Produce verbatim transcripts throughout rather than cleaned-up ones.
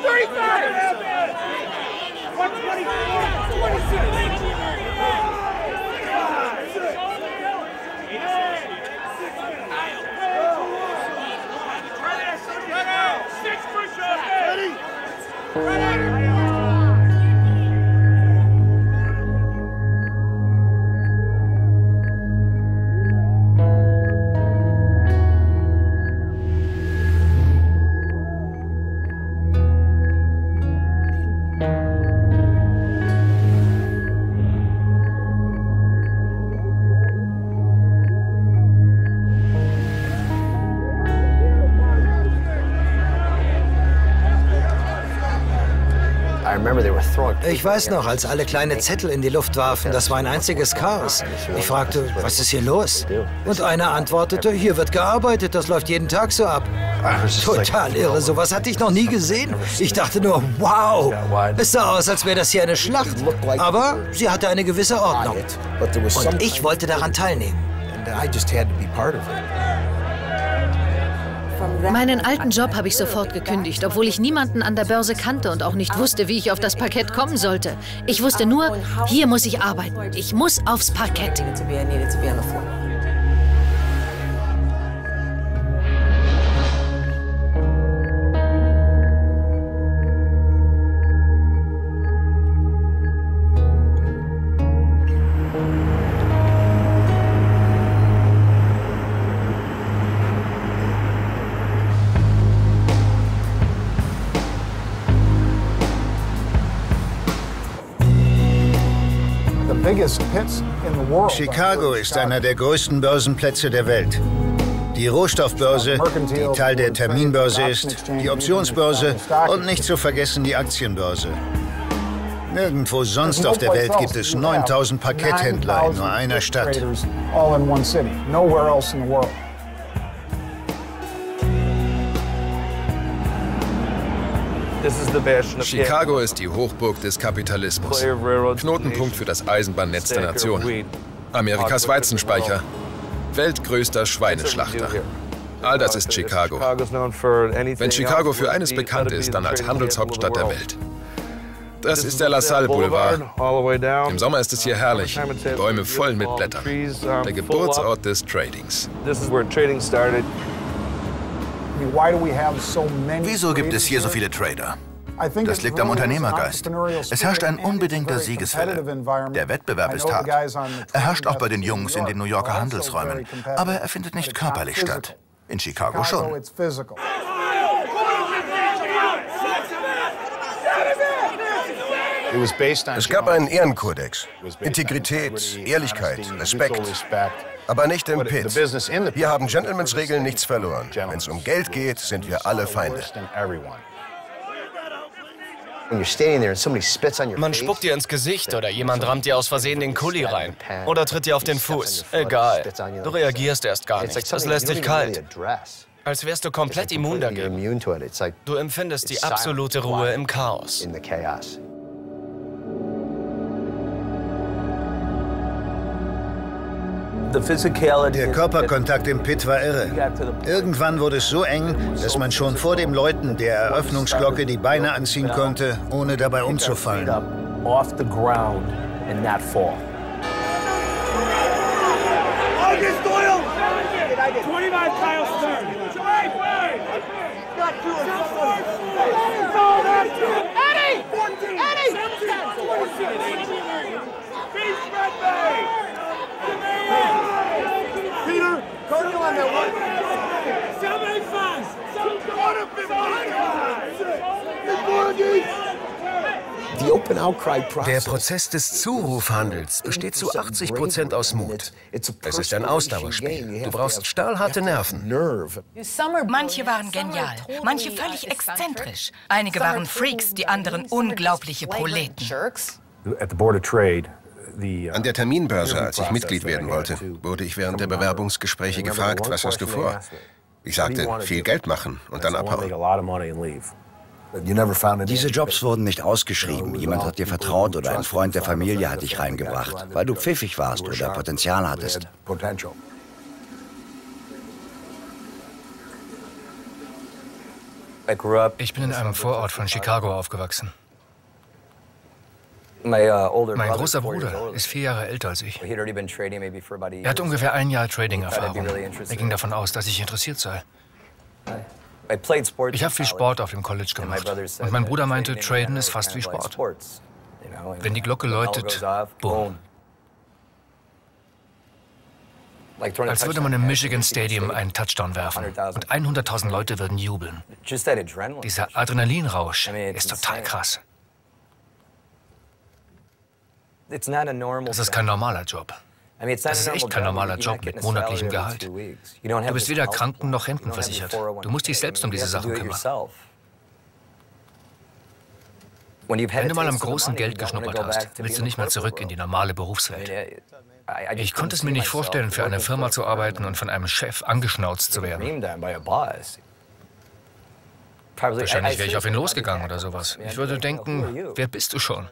Ich weiß noch, als alle kleine Zettel in die Luft warfen, das war ein einziges Chaos. Ich fragte, was ist hier los? Und einer antwortete, hier wird gearbeitet, das läuft jeden Tag so ab. Total irre, sowas hatte ich noch nie gesehen. Ich dachte nur, wow, es sah aus, als wäre das hier eine Schlacht. Aber sie hatte eine gewisse Ordnung. Und ich wollte daran teilnehmen. Meinen alten Job habe ich sofort gekündigt, obwohl ich niemanden an der Börse kannte und auch nicht wusste, wie ich auf das Parkett kommen sollte. Ich wusste nur, hier muss ich arbeiten. Ich muss aufs Parkett. Chicago ist einer der größten Börsenplätze der Welt. Die Rohstoffbörse, die Teil der Terminbörse ist, die Optionsbörse und nicht zu vergessen die Aktienbörse. Nirgendwo sonst auf der Welt gibt es neuntausend Parketthändler in nur einer Stadt. Chicago ist die Hochburg des Kapitalismus, Knotenpunkt für das Eisenbahnnetz der Nation, Amerikas Weizenspeicher, weltgrößter Schweineschlachter. All das ist Chicago. Wenn Chicago für eines bekannt ist, dann als Handelshauptstadt der Welt. Das ist der LaSalle Boulevard. Im Sommer ist es hier herrlich, die Bäume voll mit Blättern. Der Geburtsort des Tradings. Wieso gibt es hier so viele Trader? Das liegt am Unternehmergeist. Es herrscht ein unbedingter Siegeswille. Der Wettbewerb ist hart. Er herrscht auch bei den Jungs in den New Yorker Handelsräumen. Aber er findet nicht körperlich statt. In Chicago schon. Es gab einen Ehrenkodex. Integrität, Ehrlichkeit, Respekt. Aber nicht im Pit. Hier haben Gentlemans Regeln nichts verloren. Wenn es um Geld geht, sind wir alle Feinde. Man spuckt dir ins Gesicht oder jemand rammt dir aus Versehen den Kuli rein. Oder tritt dir auf den Fuß. Egal. Du reagierst erst gar nicht. Das lässt dich kalt. Als wärst du komplett immun dagegen. Du empfindest die absolute Ruhe im Chaos. Der Körperkontakt im Pit war irre. Irgendwann wurde es so eng, dass man schon vor dem Läuten der Eröffnungsglocke die Beine anziehen konnte, ohne dabei umzufallen. Der Prozess des Zurufhandels besteht zu achtzig Prozent aus Mut. Es ist ein Ausdauerspiel. Du brauchst stahlharte Nerven. Manche waren genial, manche völlig exzentrisch. Einige waren Freaks, die anderen unglaubliche Proleten. An der Terminbörse, als ich Mitglied werden wollte, wurde ich während der Bewerbungsgespräche gefragt, was hast du vor? Ich sagte, viel Geld machen und dann abhauen. Diese Jobs wurden nicht ausgeschrieben. Jemand hat dir vertraut oder ein Freund der Familie hat dich reingebracht, weil du pfiffig warst oder Potenzial hattest. Ich bin in einem Vorort von Chicago aufgewachsen. Mein großer Bruder ist vier Jahre älter als ich. Er hat ungefähr ein Jahr Trading-Erfahrung. Er ging davon aus, dass ich interessiert sei. Ich habe viel Sport auf dem College gemacht. Und mein Bruder meinte, Traden ist fast wie Sport. Wenn die Glocke läutet, boom. Als würde man im Michigan Stadium einen Touchdown werfen und hunderttausend Leute würden jubeln. Dieser Adrenalinrausch ist total krass. Das ist kein normaler Job. Das ist echt kein normaler Job mit monatlichem Gehalt. Du bist weder kranken- noch rentenversichert. Du musst dich selbst um diese Sachen kümmern. Wenn du mal am großen Geld geschnuppert hast, willst du nicht mehr zurück in die normale Berufswelt. Ich konnte es mir nicht vorstellen, für eine Firma zu arbeiten und von einem Chef angeschnauzt zu werden. Wahrscheinlich wäre ich auf ihn losgegangen oder sowas. Ich würde denken, wer bist du schon?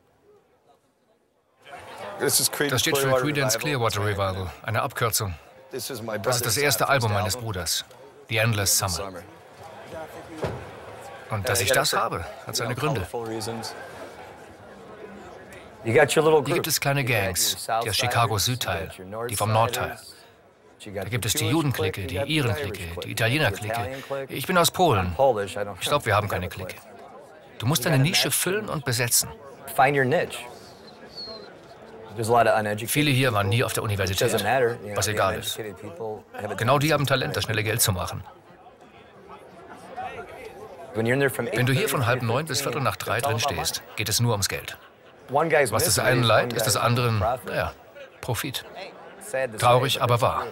Das steht für Creedence Clearwater Revival, eine Abkürzung. Das ist das erste Album meines Bruders, The Endless Summer. Und dass ich das habe, hat seine Gründe. Hier gibt es kleine Gangs, die aus Chicagos Südteil, die vom Nordteil. Da gibt es die Judenklicke, die Irenklicke, die Italienerklicke. Ich bin aus Polen. Ich glaube, wir haben keine Clique. Du musst deine Nische füllen und besetzen. Viele hier waren nie auf der Universität, was egal ist. Genau die haben Talent, das schnelle Geld zu machen. Wenn du hier von halb neun bis viertel nach drei drin stehst, geht es nur ums Geld. Was das einen leid, ist das anderen, naja, Profit. Traurig, aber wahr.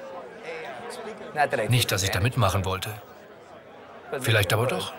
Nicht, dass ich da mitmachen wollte. Vielleicht aber doch.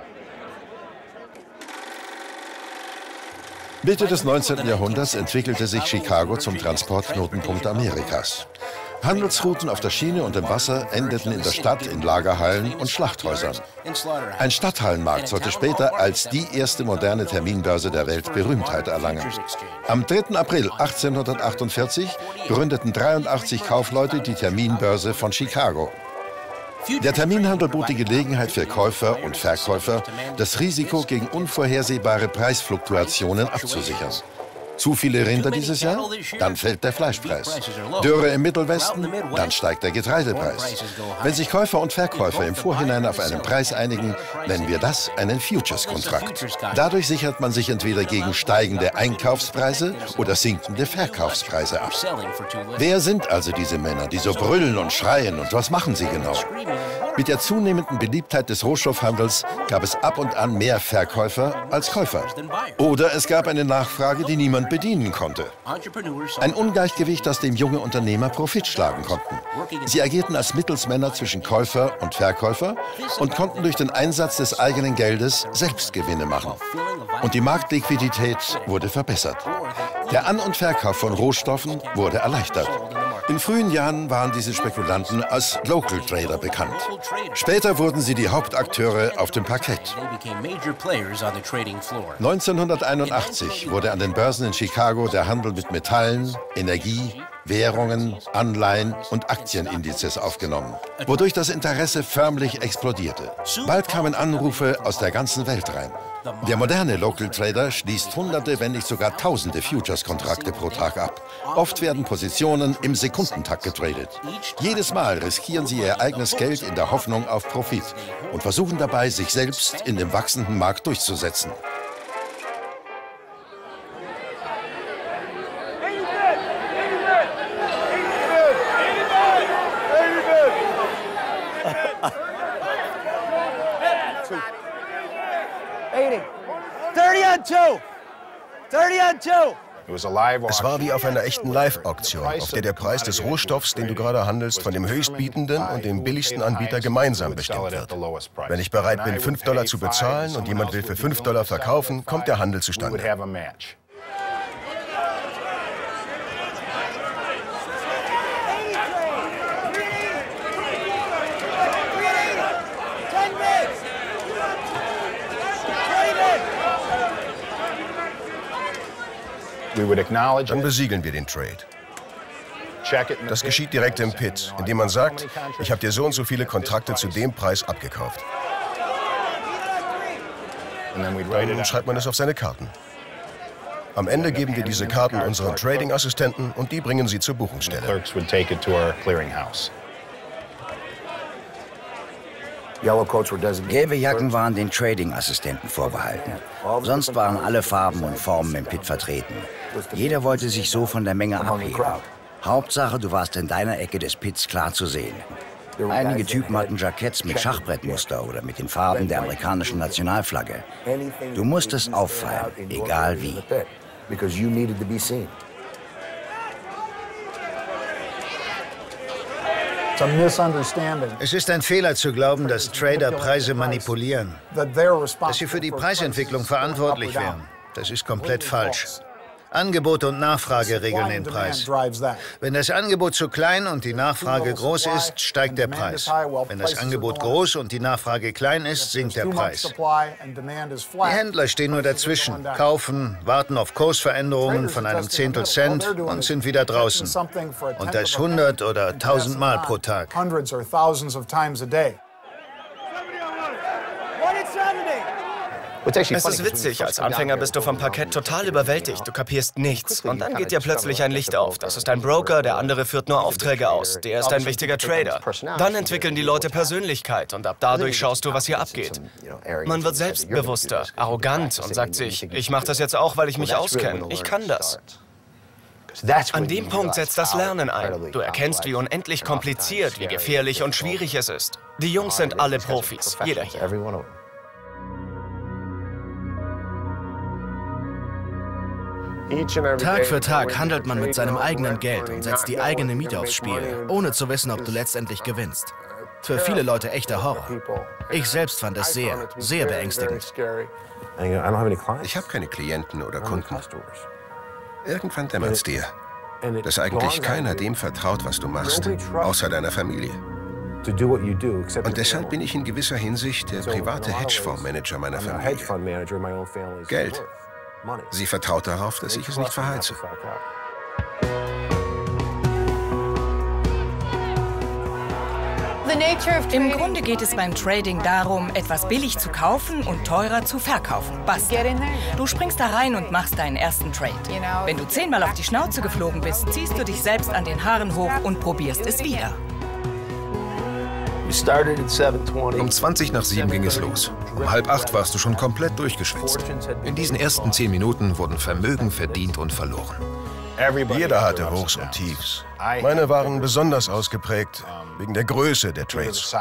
Mitte des neunzehnten Jahrhunderts entwickelte sich Chicago zum Transportknotenpunkt Amerikas. Handelsrouten auf der Schiene und im Wasser endeten in der Stadt in Lagerhallen und Schlachthäusern. Ein Stadthallenmarkt sollte später als die erste moderne Terminbörse der Welt Berühmtheit erlangen. Am dritten April achtzehnhundertachtundvierzig gründeten dreiundachtzig Kaufleute die Terminbörse von Chicago. Der Terminhandel bot die Gelegenheit für Käufer und Verkäufer, das Risiko gegen unvorhersehbare Preisfluktuationen abzusichern. Zu viele Rinder dieses Jahr? Dann fällt der Fleischpreis. Dürre im Mittelwesten? Dann steigt der Getreidepreis. Wenn sich Käufer und Verkäufer im Vorhinein auf einen Preis einigen, nennen wir das einen Futures-Kontrakt. Dadurch sichert man sich entweder gegen steigende Einkaufspreise oder sinkende Verkaufspreise ab. Wer sind also diese Männer, die so brüllen und schreien, und was machen sie genau? Mit der zunehmenden Beliebtheit des Rohstoffhandels gab es ab und an mehr Verkäufer als Käufer. Oder es gab eine Nachfrage, die niemand bedienen konnte. Ein Ungleichgewicht, aus dem junge Unternehmer Profit schlagen konnten. Sie agierten als Mittelsmänner zwischen Käufer und Verkäufer und konnten durch den Einsatz des eigenen Geldes selbst Gewinne machen. Und die Marktliquidität wurde verbessert. Der An- und Verkauf von Rohstoffen wurde erleichtert. In frühen Jahren waren diese Spekulanten als Local Trader bekannt. Später wurden sie die Hauptakteure auf dem Parkett. neunzehnhunderteinundachtzig wurde an den Börsen in Chicago der Handel mit Metallen, Energie, Währungen, Anleihen und Aktienindizes aufgenommen, wodurch das Interesse förmlich explodierte. Bald kamen Anrufe aus der ganzen Welt rein. Der moderne Local Trader schließt Hunderte, wenn nicht sogar Tausende Futures-Kontrakte pro Tag ab. Oft werden Positionen im Sekundentakt getradet. Jedes Mal riskieren sie ihr eigenes Geld in der Hoffnung auf Profit und versuchen dabei, sich selbst in dem wachsenden Markt durchzusetzen. Es war wie auf einer echten Live-Auktion, auf der der Preis des Rohstoffs, den du gerade handelst, von dem Höchstbietenden und dem billigsten Anbieter gemeinsam bestimmt wird. Wenn ich bereit bin, fünf Dollar zu bezahlen und jemand will für fünf Dollar verkaufen, kommt der Handel zustande. Dann besiegeln wir den Trade. Das geschieht direkt im Pit, indem man sagt, ich habe dir so und so viele Kontrakte zu dem Preis abgekauft. Dann schreibt man es auf seine Karten. Am Ende geben wir diese Karten unseren Trading-Assistenten und die bringen sie zur Buchungsstelle. Gelbe Jacken waren den Trading-Assistenten vorbehalten. Sonst waren alle Farben und Formen im Pit vertreten. Jeder wollte sich so von der Menge abheben. Hauptsache, du warst in deiner Ecke des Pits klar zu sehen. Einige Typen hatten Jacketts mit Schachbrettmuster oder mit den Farben der amerikanischen Nationalflagge. Du musstest auffallen, egal wie. Es ist ein Fehler zu glauben, dass Trader Preise manipulieren, dass sie für die Preisentwicklung verantwortlich wären. Das ist komplett falsch. Angebot und Nachfrage regeln den Preis. Wenn das Angebot zu klein und die Nachfrage groß ist, steigt der Preis. Wenn das Angebot groß und die Nachfrage klein ist, sinkt der Preis. Die Händler stehen nur dazwischen, kaufen, warten auf Kursveränderungen von einem Zehntel Cent und sind wieder draußen. Und das hundert oder tausend Mal pro Tag. Es ist witzig, als Anfänger bist du vom Parkett total überwältigt, du kapierst nichts. Und dann geht dir plötzlich ein Licht auf. Das ist ein Broker, der andere führt nur Aufträge aus. Der ist ein wichtiger Trader. Dann entwickeln die Leute Persönlichkeit und ab dadurch schaust du, was hier abgeht. Man wird selbstbewusster, arrogant und sagt sich, ich mache das jetzt auch, weil ich mich auskenne. Ich kann das. An dem Punkt setzt das Lernen ein. Du erkennst, wie unendlich kompliziert, wie gefährlich und schwierig es ist. Die Jungs sind alle Profis, jeder hier. Tag für Tag handelt man mit seinem eigenen Geld und setzt die eigene Miete aufs Spiel, ohne zu wissen, ob du letztendlich gewinnst. Für viele Leute echter Horror. Ich selbst fand es sehr, sehr beängstigend. Ich habe keine Klienten oder Kunden. Irgendwann dämmert es dir, dass eigentlich keiner dem vertraut, was du machst, außer deiner Familie. Und deshalb bin ich in gewisser Hinsicht der private Hedgefondsmanager meiner Familie. Geld. Sie vertraut darauf, dass ich es nicht verheize. Im Grunde geht es beim Trading darum, etwas billig zu kaufen und teurer zu verkaufen. Basta. Du springst da rein und machst deinen ersten Trade. Wenn du zehnmal auf die Schnauze geflogen bist, ziehst du dich selbst an den Haaren hoch und probierst es wieder. Um zwanzig nach sieben ging es los. Um halb acht warst du schon komplett durchgeschwitzt. In diesen ersten zehn Minuten wurden Vermögen verdient und verloren. Jeder hatte Hochs und Tiefs. Meine waren besonders ausgeprägt wegen der Größe der Trades.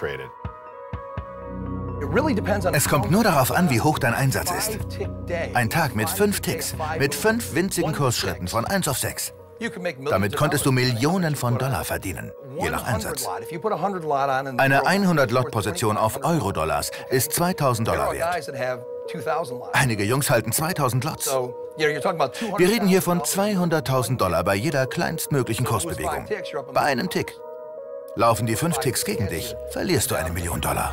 Es kommt nur darauf an, wie hoch dein Einsatz ist. Ein Tag mit fünf Ticks, mit fünf winzigen Kursschritten von eins auf sechs. Damit konntest du Millionen von Dollar verdienen, je nach Einsatz. Eine hundert-Lot-Position auf Euro-Dollars ist zweitausend Dollar wert. Einige Jungs halten zweitausend Lots. Wir reden hier von zweihunderttausend Dollar bei jeder kleinstmöglichen Kursbewegung. Bei einem Tick. Laufen die fünf Ticks gegen dich, verlierst du eine Million Dollar.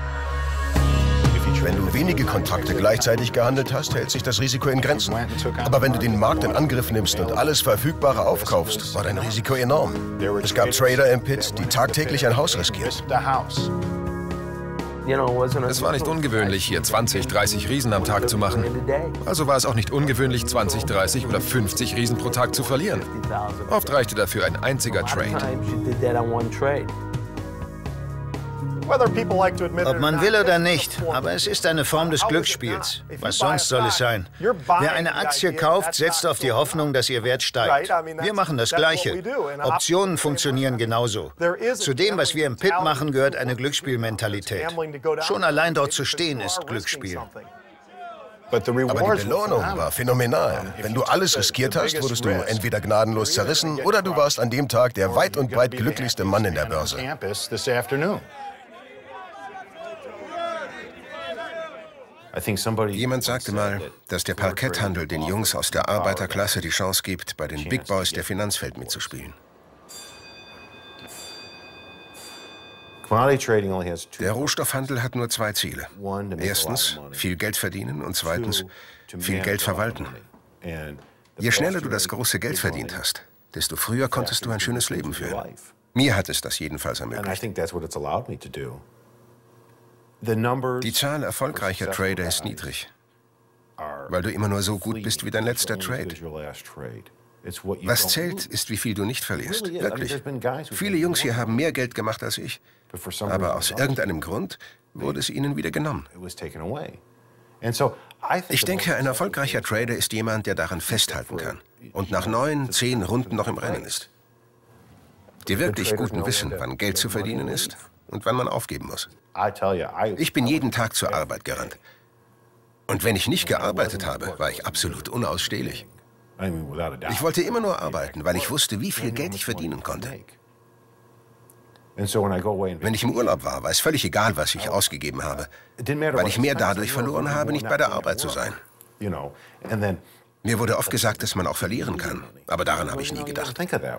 Wenn du wenige Kontrakte gleichzeitig gehandelt hast, hält sich das Risiko in Grenzen. Aber wenn du den Markt in Angriff nimmst und alles Verfügbare aufkaufst, war dein Risiko enorm. Es gab Trader im Pit, die tagtäglich ein Haus riskierten. Es war nicht ungewöhnlich, hier zwanzig, dreißig Riesen am Tag zu machen. Also war es auch nicht ungewöhnlich, zwanzig, dreißig oder fünfzig Riesen pro Tag zu verlieren. Oft reichte dafür ein einziger Trade. Ob man will oder nicht, aber es ist eine Form des Glücksspiels. Was sonst soll es sein? Wer eine Aktie kauft, setzt auf die Hoffnung, dass ihr Wert steigt. Wir machen das Gleiche. Optionen funktionieren genauso. Zu dem, was wir im Pit machen, gehört eine Glücksspielmentalität. Schon allein dort zu stehen, ist Glücksspiel. Aber die Belohnung war phänomenal. Wenn du alles riskiert hast, wurdest du entweder gnadenlos zerrissen oder du warst an dem Tag der weit und breit glücklichste Mann in der Börse. Jemand sagte mal, dass der Parketthandel den Jungs aus der Arbeiterklasse die Chance gibt, bei den Big Boys der Finanzwelt mitzuspielen. Der Rohstoffhandel hat nur zwei Ziele. Erstens, viel Geld verdienen und zweitens, viel Geld verwalten. Je schneller du das große Geld verdient hast, desto früher konntest du ein schönes Leben führen. Mir hat es das jedenfalls ermöglicht. Die Zahl erfolgreicher Trader ist niedrig, weil du immer nur so gut bist wie dein letzter Trade. Was zählt, ist, wie viel du nicht verlierst. Wirklich. Viele Jungs hier haben mehr Geld gemacht als ich, aber aus irgendeinem Grund wurde es ihnen wieder genommen. Ich denke, ein erfolgreicher Trader ist jemand, der daran festhalten kann und nach neun, zehn Runden noch im Rennen ist. Die wirklich Guten wissen, wann Geld zu verdienen ist und wann man aufgeben muss. Ich bin jeden Tag zur Arbeit gerannt. Und wenn ich nicht gearbeitet habe, war ich absolut unausstehlich. Ich wollte immer nur arbeiten, weil ich wusste, wie viel Geld ich verdienen konnte. Wenn ich im Urlaub war, war es völlig egal, was ich ausgegeben habe, weil ich mehr dadurch verloren habe, nicht bei der Arbeit zu sein. Mir wurde oft gesagt, dass man auch verlieren kann, aber daran habe ich nie gedacht.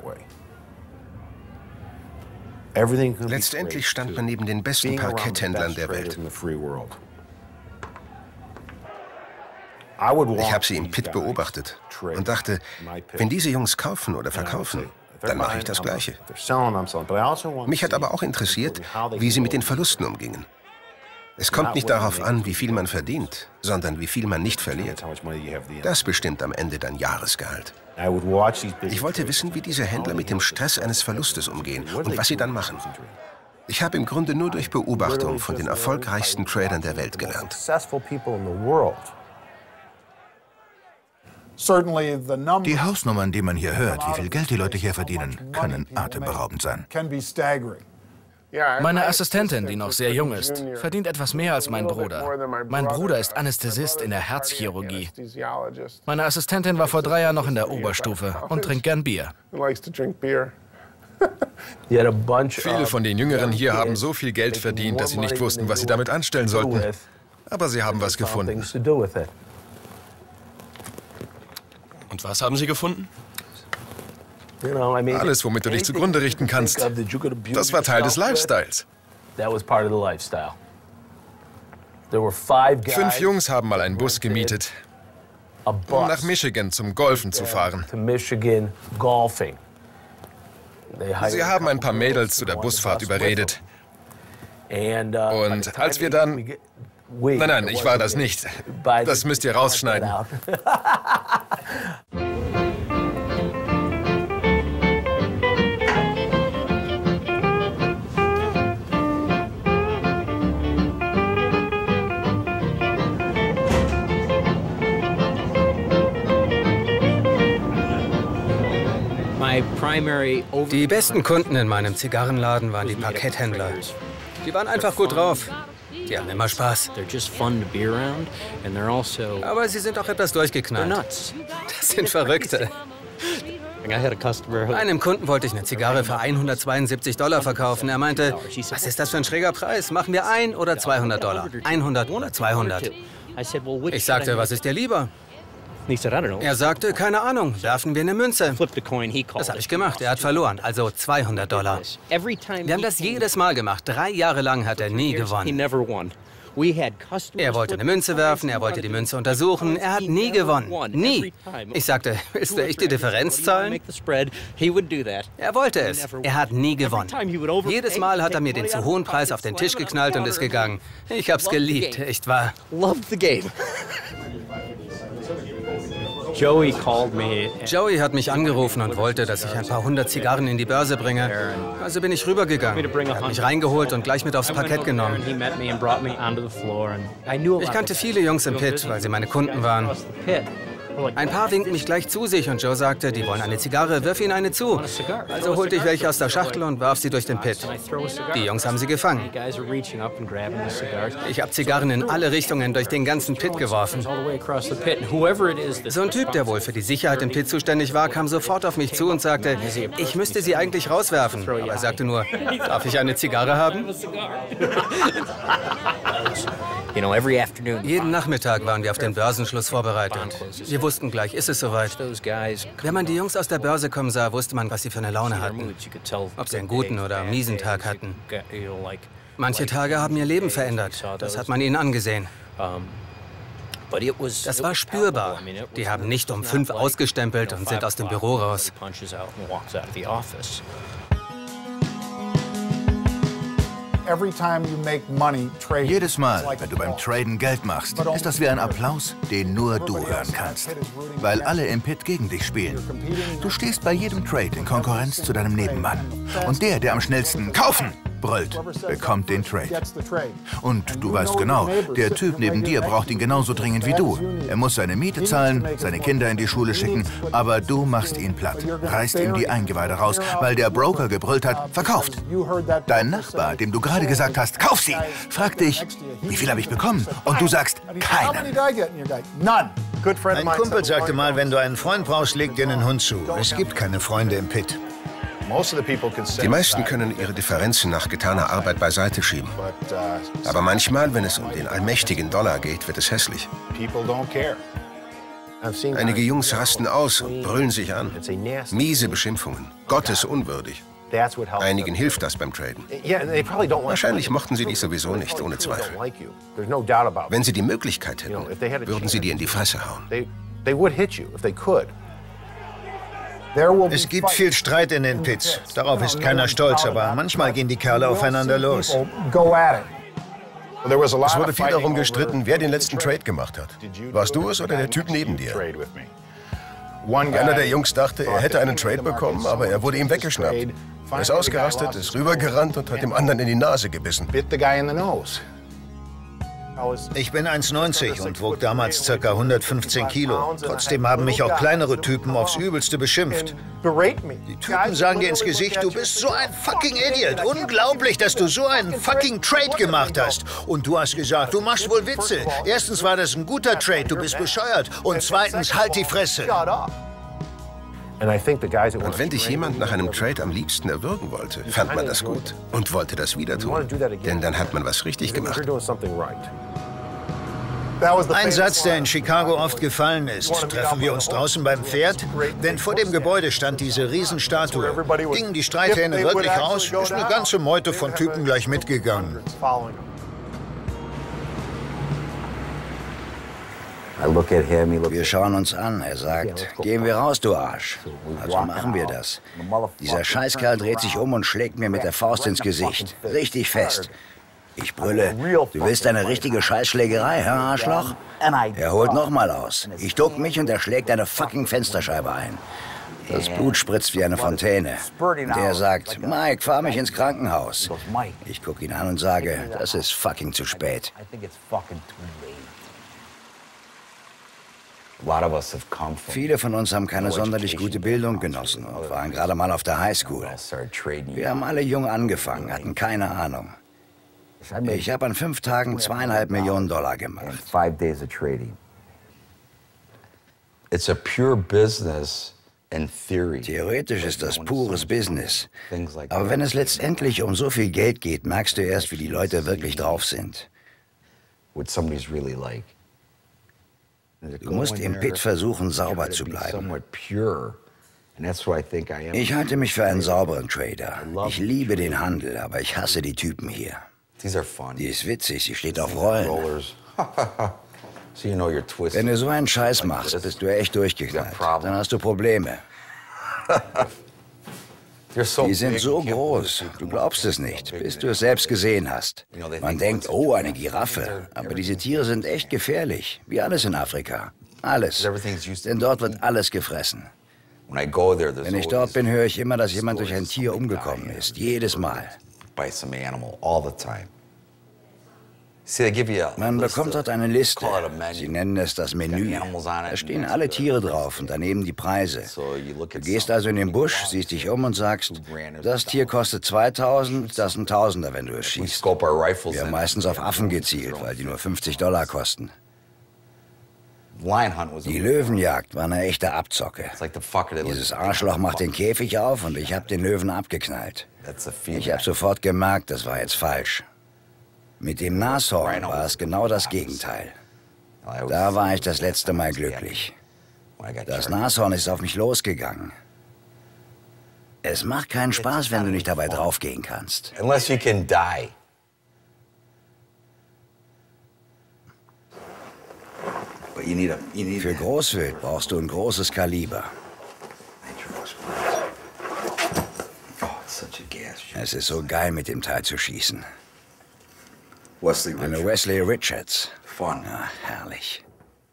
Letztendlich stand man neben den besten Parketthändlern der Welt. Ich habe sie im Pit beobachtet und dachte, wenn diese Jungs kaufen oder verkaufen, dann mache ich das Gleiche. Mich hat aber auch interessiert, wie sie mit den Verlusten umgingen. Es kommt nicht darauf an, wie viel man verdient, sondern wie viel man nicht verliert. Das bestimmt am Ende dein Jahresgehalt. Ich wollte wissen, wie diese Händler mit dem Stress eines Verlustes umgehen und was sie dann machen. Ich habe im Grunde nur durch Beobachtung von den erfolgreichsten Tradern der Welt gelernt. Die Hausnummern, die man hier hört, wie viel Geld die Leute hier verdienen, können atemberaubend sein. Meine Assistentin, die noch sehr jung ist, verdient etwas mehr als mein Bruder. Mein Bruder ist Anästhesist in der Herzchirurgie. Meine Assistentin war vor drei Jahren noch in der Oberstufe und trinkt gern Bier. Viele von den Jüngeren hier haben so viel Geld verdient, dass sie nicht wussten, was sie damit anstellen sollten. Aber sie haben was gefunden. Und was haben Sie gefunden? Alles, womit du dich zugrunde richten kannst. Das war Teil des Lifestyles. Fünf Jungs haben mal einen Bus gemietet, um nach Michigan zum Golfen zu fahren. Sie haben ein paar Mädels zu der Busfahrt überredet. Und als wir dann... Nein, nein, ich war das nicht. Das müsst ihr rausschneiden. Die besten Kunden in meinem Zigarrenladen waren die Parketthändler. Die waren einfach gut drauf. Die haben immer Spaß. Aber sie sind auch etwas durchgeknallt. Das sind Verrückte. Einem Kunden wollte ich eine Zigarre für hundertzweiundsiebzig Dollar verkaufen. Er meinte, was ist das für ein schräger Preis? Machen wir ein oder zweihundert Dollar? hundert oder zweihundert. Ich sagte, was ist dir lieber? Er sagte, keine Ahnung, werfen wir eine Münze. Das habe ich gemacht, er hat verloren, also zweihundert Dollar. Wir haben das jedes Mal gemacht, drei Jahre lang hat er nie gewonnen. Er wollte eine Münze werfen, er wollte die Münze untersuchen, er hat nie gewonnen, nie. Ich sagte, willst du echt die Differenz zahlen? Er wollte es, er hat nie gewonnen. Jedes Mal hat er mir den zu hohen Preis auf den Tisch geknallt und ist gegangen. Ich hab's geliebt, echt wahr. Joey hat mich angerufen und wollte, dass ich ein paar hundert Zigarren in die Börse bringe. Also bin ich rübergegangen. Er hat mich reingeholt und gleich mit aufs Parkett genommen. Ich kannte viele Jungs im Pit, weil sie meine Kunden waren. Ein paar winkten mich gleich zu sich und Joe sagte, die wollen eine Zigarre, wirf ihnen eine zu. Also holte ich welche aus der Schachtel und warf sie durch den Pit. Die Jungs haben sie gefangen. Ich habe Zigarren in alle Richtungen durch den ganzen Pit geworfen. So ein Typ, der wohl für die Sicherheit im Pit zuständig war, kam sofort auf mich zu und sagte, ich müsste sie eigentlich rauswerfen. Aber er sagte nur, darf ich eine Zigarre haben? Jeden Nachmittag waren wir auf den Börsenschluss vorbereitet. Wir wussten gleich, ist es soweit. Wenn man die Jungs aus der Börse kommen sah, wusste man, was sie für eine Laune hatten. Ob sie einen guten oder miesen Tag hatten. Manche Tage haben ihr Leben verändert. Das hat man ihnen angesehen. Das war spürbar. Die haben nicht um fünf ausgestempelt und sind aus dem Büro raus. Jedes Mal, wenn du beim Traden Geld machst, ist das wie ein Applaus, den nur du hören kannst. Weil alle im Pit gegen dich spielen. Du stehst bei jedem Trade in Konkurrenz zu deinem Nebenmann. Und der, der am schnellsten kaufen brüllt, bekommt den Trade. Und du weißt genau, der Typ neben dir braucht ihn genauso dringend wie du. Er muss seine Miete zahlen, seine Kinder in die Schule schicken, aber du machst ihn platt, reißt ihm die Eingeweide raus, weil der Broker gebrüllt hat, verkauft. Dein Nachbar, dem du gerade gesagt hast, kauf sie, fragt dich, wie viel habe ich bekommen? Und du sagst, keinen. Ein Kumpel sagte mal, wenn du einen Freund brauchst, leg dir einen Hund zu. Es gibt keine Freunde im Pit. Die meisten können ihre Differenzen nach getaner Arbeit beiseite schieben. Aber manchmal, wenn es um den allmächtigen Dollar geht, wird es hässlich. Einige Jungs rasten aus und brüllen sich an. Miese Beschimpfungen, gottesunwürdig. Einigen hilft das beim Traden. Wahrscheinlich mochten sie dich sowieso nicht, ohne Zweifel. Wenn sie die Möglichkeit hätten, würden sie dir in die Fresse hauen. Es gibt viel Streit in den Pits. Darauf ist keiner stolz, aber manchmal gehen die Kerle aufeinander los. Es wurde viel darum gestritten, wer den letzten Trade gemacht hat. Warst du es oder der Typ neben dir? Einer der Jungs dachte, er hätte einen Trade bekommen, aber er wurde ihm weggeschnappt. Er ist ausgerastet, ist rübergerannt und hat dem anderen in die Nase gebissen. Ich bin eins neunzig und wog damals ca. hundertfünfzehn Kilo. Trotzdem haben mich auch kleinere Typen aufs Übelste beschimpft. Die Typen sagen dir ins Gesicht, du bist so ein fucking Idiot. Unglaublich, dass du so einen fucking Trade gemacht hast. Und du hast gesagt, du machst wohl Witze. Erstens war das ein guter Trade, du bist bescheuert. Und zweitens, halt die Fresse. Und wenn dich jemand nach einem Trade am liebsten erwürgen wollte, fand man das gut und wollte das wieder tun. Denn dann hat man was richtig gemacht. Ein Satz, der in Chicago oft gefallen ist. Treffen wir uns draußen beim Pferd? Denn vor dem Gebäude stand diese Riesenstatue. Gingen die Streithähne wirklich raus, ist eine ganze Meute von Typen gleich mitgegangen. Wir schauen uns an. Er sagt, gehen wir raus, du Arsch. Also machen wir das. Dieser Scheißkerl dreht sich um und schlägt mir mit der Faust ins Gesicht. Richtig fest. Ich brülle, du willst eine richtige Scheißschlägerei, Herr Arschloch? Er holt nochmal aus. Ich duck mich und er schlägt eine fucking Fensterscheibe ein. Das Blut spritzt wie eine Fontäne. Und er sagt, Mike, fahr mich ins Krankenhaus. Ich gucke ihn an und sage, das ist fucking zu spät. Viele von uns haben keine sonderlich gute Bildung genossen und waren gerade mal auf der Highschool. Wir haben alle jung angefangen, hatten keine Ahnung. Ich habe an fünf Tagen zweieinhalb Millionen Dollar gemacht. Theoretisch ist das pures Business. Aber wenn es letztendlich um so viel Geld geht, merkst du erst, wie die Leute wirklich drauf sind. Du musst im Pit versuchen, sauber zu bleiben. Ich halte mich für einen sauberen Trader. Ich liebe den Handel, aber ich hasse die Typen hier. Die ist witzig, sie steht auf Rollen. Wenn du so einen Scheiß machst, bist du echt durchgeknallt. Dann hast du Probleme. Die sind so groß, du glaubst es nicht, bis du es selbst gesehen hast. Man denkt, oh, eine Giraffe. Aber diese Tiere sind echt gefährlich, wie alles in Afrika. Alles. Denn dort wird alles gefressen. Wenn ich dort bin, höre ich immer, dass jemand durch ein Tier umgekommen ist. Jedes Mal. Man bekommt dort eine Liste. Sie nennen es das Menü. Da stehen alle Tiere drauf und daneben die Preise. Du gehst also in den Busch, siehst dich um und sagst, das Tier kostet zweitausend, das ein Tausender, wenn du es schießt. Wir haben meistens auf Affen gezielt, weil die nur fünfzig Dollar kosten. Die Löwenjagd war eine echte Abzocke. Dieses Arschloch macht den Käfig auf und ich habe den Löwen abgeknallt. Ich habe sofort gemerkt, das war jetzt falsch. Mit dem Nashorn war es genau das Gegenteil. Da war ich das letzte Mal glücklich. Das Nashorn ist auf mich losgegangen. Es macht keinen Spaß, wenn du nicht dabei draufgehen kannst. Für Großwild brauchst du ein großes Kaliber. Es ist so geil, mit dem Teil zu schießen. Eine Wesley Richards. Ja, herrlich.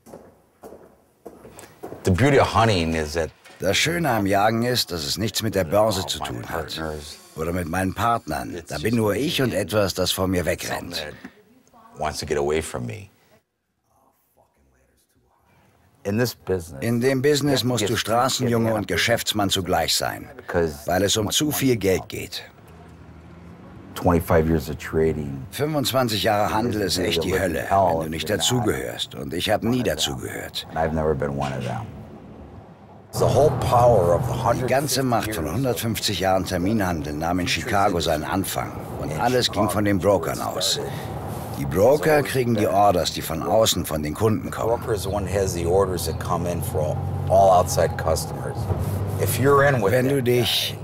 Das Schöne am Jagen ist, dass es nichts mit der Börse zu tun hat. Oder mit meinen Partnern. Da bin nur ich und etwas, das vor mir wegrennt. In dem Business musst du Straßenjunge und Geschäftsmann zugleich sein, weil es um zu viel Geld geht. fünfundzwanzig Jahre Handel ist echt die Hölle, wenn du nicht dazugehörst. Und ich habe nie dazugehört. Die ganze Macht von hundertfünfzig Jahren Terminhandel nahm in Chicago seinen Anfang. Und alles ging von den Brokern aus. Die Broker kriegen die Orders, die von außen von den Kunden kommen. Wenn du dich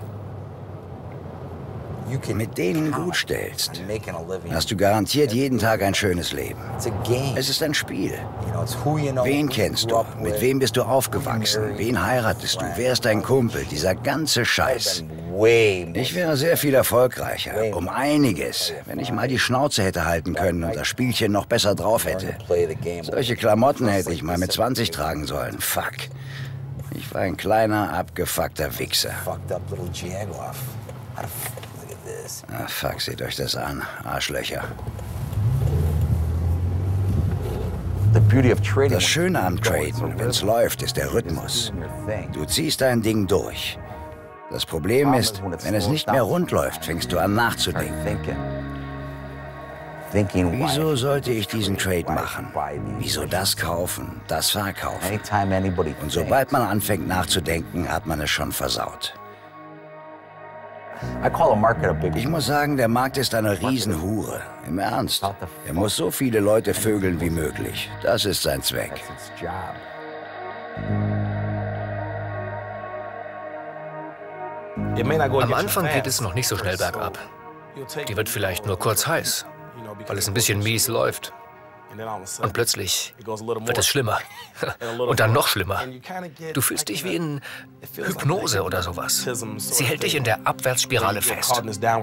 mit denen gut stellst, hast du garantiert jeden Tag ein schönes Leben. Es ist ein Spiel. Wen kennst du? Mit wem bist du aufgewachsen? Wen heiratest du? Wer ist dein Kumpel? Dieser ganze Scheiß. Ich wäre sehr viel erfolgreicher, um einiges, wenn ich mal die Schnauze hätte halten können und das Spielchen noch besser drauf hätte. Solche Klamotten hätte ich mal mit zwanzig tragen sollen. Fuck. Ich war ein kleiner, abgefuckter Wichser. Ah, fuck, seht euch das an. Arschlöcher. Das Schöne am Traden, wenn's läuft, ist der Rhythmus. Du ziehst dein Ding durch. Das Problem ist, wenn es nicht mehr rund läuft, fängst du an nachzudenken. Wieso sollte ich diesen Trade machen? Wieso das kaufen, das verkaufen? Und sobald man anfängt nachzudenken, hat man es schon versaut. Ich muss sagen, der Markt ist eine Riesenhure. Im Ernst. Er muss so viele Leute vögeln wie möglich. Das ist sein Zweck. Am Anfang geht es noch nicht so schnell bergab. Die wird vielleicht nur kurz heiß, weil es ein bisschen mies läuft. Und plötzlich wird es schlimmer. Und dann noch schlimmer. Du fühlst dich wie in Hypnose oder sowas. Sie hält dich in der Abwärtsspirale fest.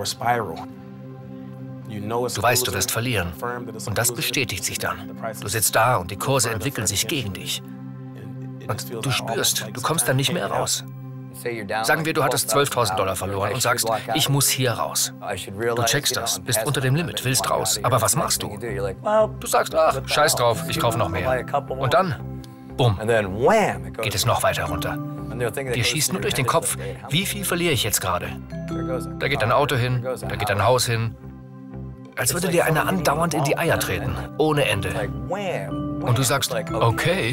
Du weißt, du wirst verlieren. Und das bestätigt sich dann. Du sitzt da und die Kurse entwickeln sich gegen dich. Und du spürst, du kommst dann nicht mehr raus. Sagen wir, du hattest zwölftausend Dollar verloren und sagst, ich muss hier raus. Du checkst das, bist unter dem Limit, willst raus. Aber was machst du? Du sagst, ach, scheiß drauf, ich kaufe noch mehr. Und dann, bumm, geht es noch weiter runter. Dir schießt nur durch den Kopf, wie viel verliere ich jetzt gerade? Da geht dein Auto hin, da geht dein Haus hin. Als würde dir einer andauernd in die Eier treten, ohne Ende. Und du sagst, okay.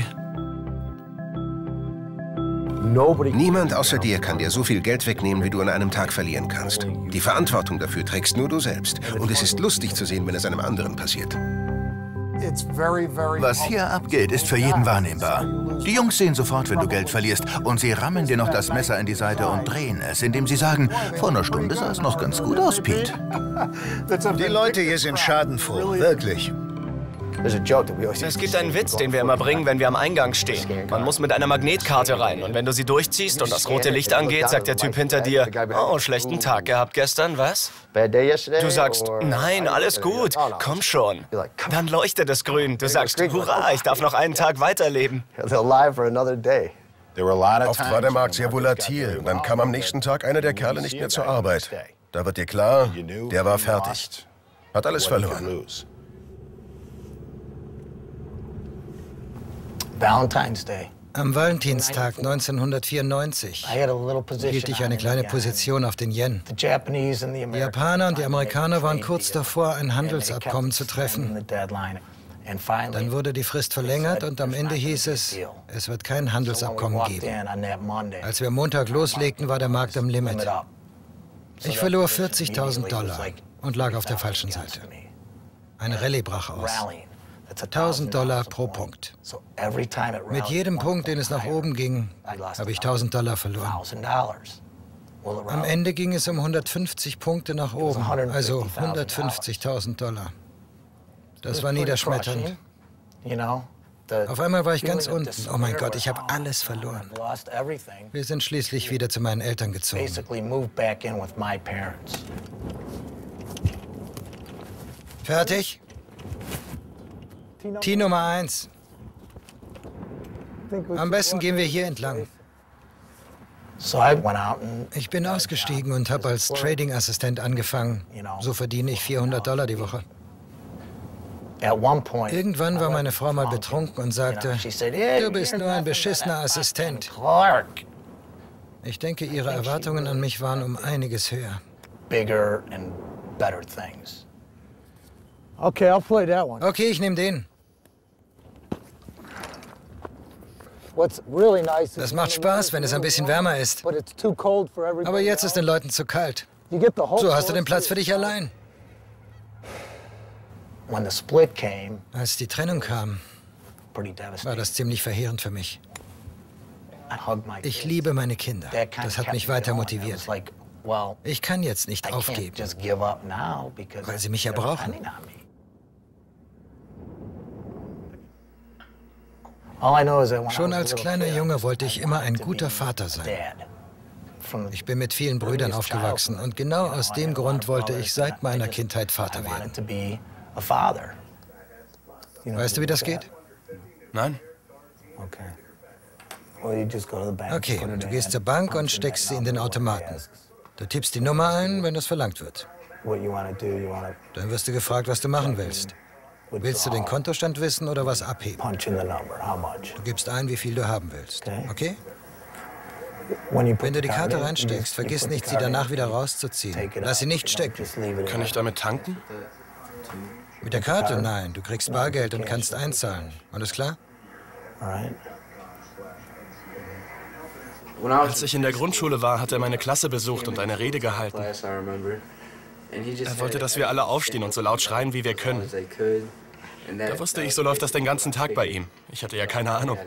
Niemand außer dir kann dir so viel Geld wegnehmen, wie du an einem Tag verlieren kannst. Die Verantwortung dafür trägst nur du selbst. Und es ist lustig zu sehen, wenn es einem anderen passiert. Was hier abgeht, ist für jeden wahrnehmbar. Die Jungs sehen sofort, wenn du Geld verlierst, und sie rammen dir noch das Messer in die Seite und drehen es, indem sie sagen, vor einer Stunde sah es noch ganz gut aus, Pete. Die Leute hier sind schadenfroh, wirklich. Es gibt einen Witz, den wir immer bringen, wenn wir am Eingang stehen. Man muss mit einer Magnetkarte rein und wenn du sie durchziehst und das rote Licht angeht, sagt der Typ hinter dir, oh, schlechten Tag gehabt gestern, was? Du sagst, nein, alles gut, komm schon. Dann leuchtet es grün. Du sagst, hurra, ich darf noch einen Tag weiterleben. Oft war der Markt sehr volatil. Dann kam am nächsten Tag einer der Kerle nicht mehr zur Arbeit. Da wird dir klar, der war fertig. Hat alles verloren. Am Valentinstag neunzehnhundertvierundneunzig hielt ich eine kleine Position auf den Yen. Die Japaner und die Amerikaner waren kurz davor, ein Handelsabkommen zu treffen. Dann wurde die Frist verlängert und am Ende hieß es, es wird kein Handelsabkommen geben. Als wir Montag loslegten, war der Markt am Limit. Ich verlor vierzigtausend Dollar und lag auf der falschen Seite. Eine Rallye brach aus. tausend Dollar pro Punkt. Mit jedem Punkt, den es nach oben ging, habe ich tausend Dollar verloren. Am Ende ging es um hundertfünfzig Punkte nach oben, also hundertfünfzigtausend Dollar. Das war niederschmetternd. Auf einmal war ich ganz unten. Oh mein Gott, ich habe alles verloren. Wir sind schließlich wieder zu meinen Eltern gezogen. Fertig? Tee Nummer eins. Am besten gehen wir hier entlang. Ich bin ausgestiegen und habe als Trading-Assistent angefangen. So verdiene ich vierhundert Dollar die Woche. Irgendwann war meine Frau mal betrunken und sagte, du bist nur ein beschissener Assistent. Ich denke, ihre Erwartungen an mich waren um einiges höher. Okay, ich nehme den. Das macht Spaß, wenn es ein bisschen wärmer ist. Aber jetzt ist den Leuten zu kalt. So hast du den Platz für dich allein. Als die Trennung kam, war das ziemlich verheerend für mich. Ich liebe meine Kinder. Das hat mich weiter motiviert. Ich kann jetzt nicht aufgeben, weil sie mich ja brauchen. Schon als kleiner Junge wollte ich immer ein guter Vater sein. Ich bin mit vielen Brüdern aufgewachsen und genau aus dem Grund wollte ich seit meiner Kindheit Vater werden. Weißt du, wie das geht? Nein. Okay, du gehst zur Bank und steckst sie in den Automaten. Du tippst die Nummer ein, wenn das verlangt wird. Dann wirst du gefragt, was du machen willst. Willst du den Kontostand wissen oder was abheben? Du gibst ein, wie viel du haben willst. Okay? Wenn du die Karte reinsteckst, vergiss nicht, sie danach wieder rauszuziehen. Lass sie nicht stecken. Kann ich damit tanken? Mit der Karte? Nein. Du kriegst Bargeld und kannst einzahlen. Alles klar? Als ich in der Grundschule war, hat er meine Klasse besucht und eine Rede gehalten. Er wollte, dass wir alle aufstehen und so laut schreien, wie wir können. Da wusste ich, so läuft das den ganzen Tag bei ihm. Ich hatte ja keine Ahnung.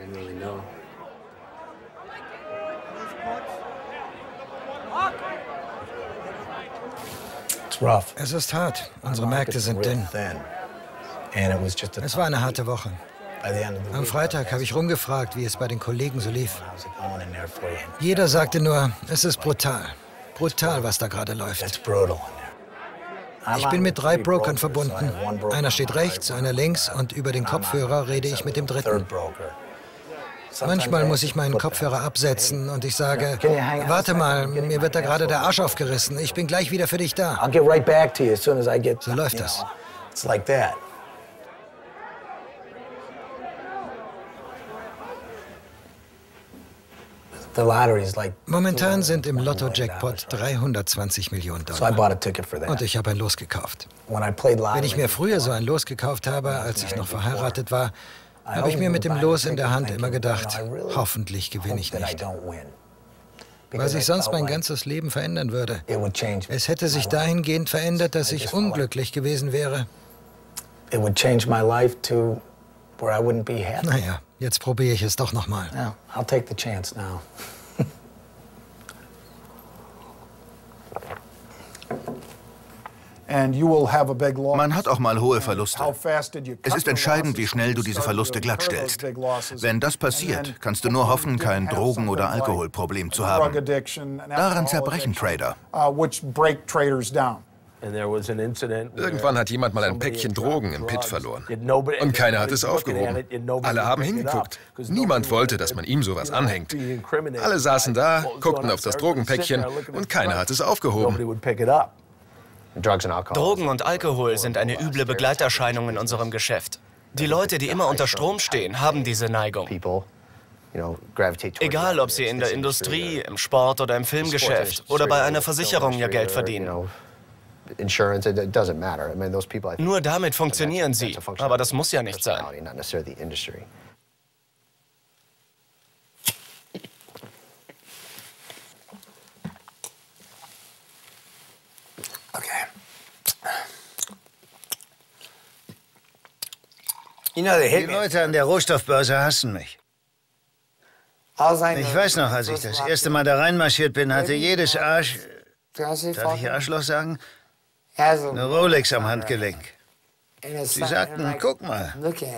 Es ist hart. Unsere Märkte sind dünn. Es war eine harte Woche. Am Freitag habe ich rumgefragt, wie es bei den Kollegen so lief. Jeder sagte nur, es ist brutal. Brutal, was da gerade läuft. Ich bin mit drei Brokern verbunden. Einer steht rechts, einer links und über den Kopfhörer rede ich mit dem dritten. Manchmal muss ich meinen Kopfhörer absetzen und ich sage, warte mal, mir wird da gerade der Arsch aufgerissen. Ich bin gleich wieder für dich da. So läuft das. Momentan sind im Lotto-Jackpot dreihundertzwanzig Millionen Dollar. Und ich habe ein Los gekauft. Wenn ich mir früher so ein Los gekauft habe, als ich noch verheiratet war, habe ich mir mit dem Los in der Hand immer gedacht, hoffentlich gewinne ich nicht. Weil sich sonst mein ganzes Leben verändern würde. Es hätte sich dahingehend verändert, dass ich unglücklich gewesen wäre. Naja, jetzt probiere ich es doch nochmal. Man hat auch mal hohe Verluste. Es ist entscheidend, wie schnell du diese Verluste glattstellst. Wenn das passiert, kannst du nur hoffen, kein Drogen- oder Alkoholproblem zu haben. Daran zerbrechen Trader. Irgendwann hat jemand mal ein Päckchen Drogen im Pit verloren. Und keiner hat es aufgehoben. Alle haben hingeguckt. Niemand wollte, dass man ihm sowas anhängt. Alle saßen da, guckten auf das Drogenpäckchen und keiner hat es aufgehoben. Drogen und Alkohol sind eine üble Begleiterscheinung in unserem Geschäft. Die Leute, die immer unter Strom stehen, haben diese Neigung. Egal, ob sie in der Industrie, im Sport oder im Filmgeschäft oder bei einer Versicherung ihr Geld verdienen. Nur damit funktionieren sie, aber das muss ja nicht sein. Die Leute an der Rohstoffbörse hassen mich. Ich weiß noch, als ich das erste Mal da reinmarschiert bin, hatte jedes Arsch, darf ich Arschloch sagen, eine Rolex am Handgelenk. Sie sagten, guck mal.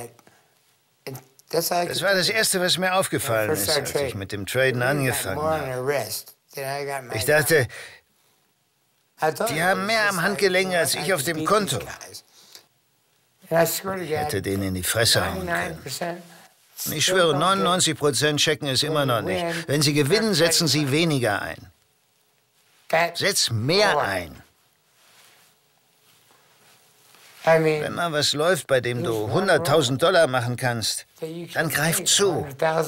Das war das Erste, was mir aufgefallen ist, als ich mit dem Traden angefangen habe. Ich dachte, die haben mehr am Handgelenk als ich auf dem Konto. Ich hätte den in die Fresse hauen können. Und ich schwöre, neunundneunzig Prozent checken es immer noch nicht. Wenn sie gewinnen, setzen sie weniger ein. Setz mehr ein. Wenn mal was läuft, bei dem du hunderttausend Dollar machen kannst, dann greif zu.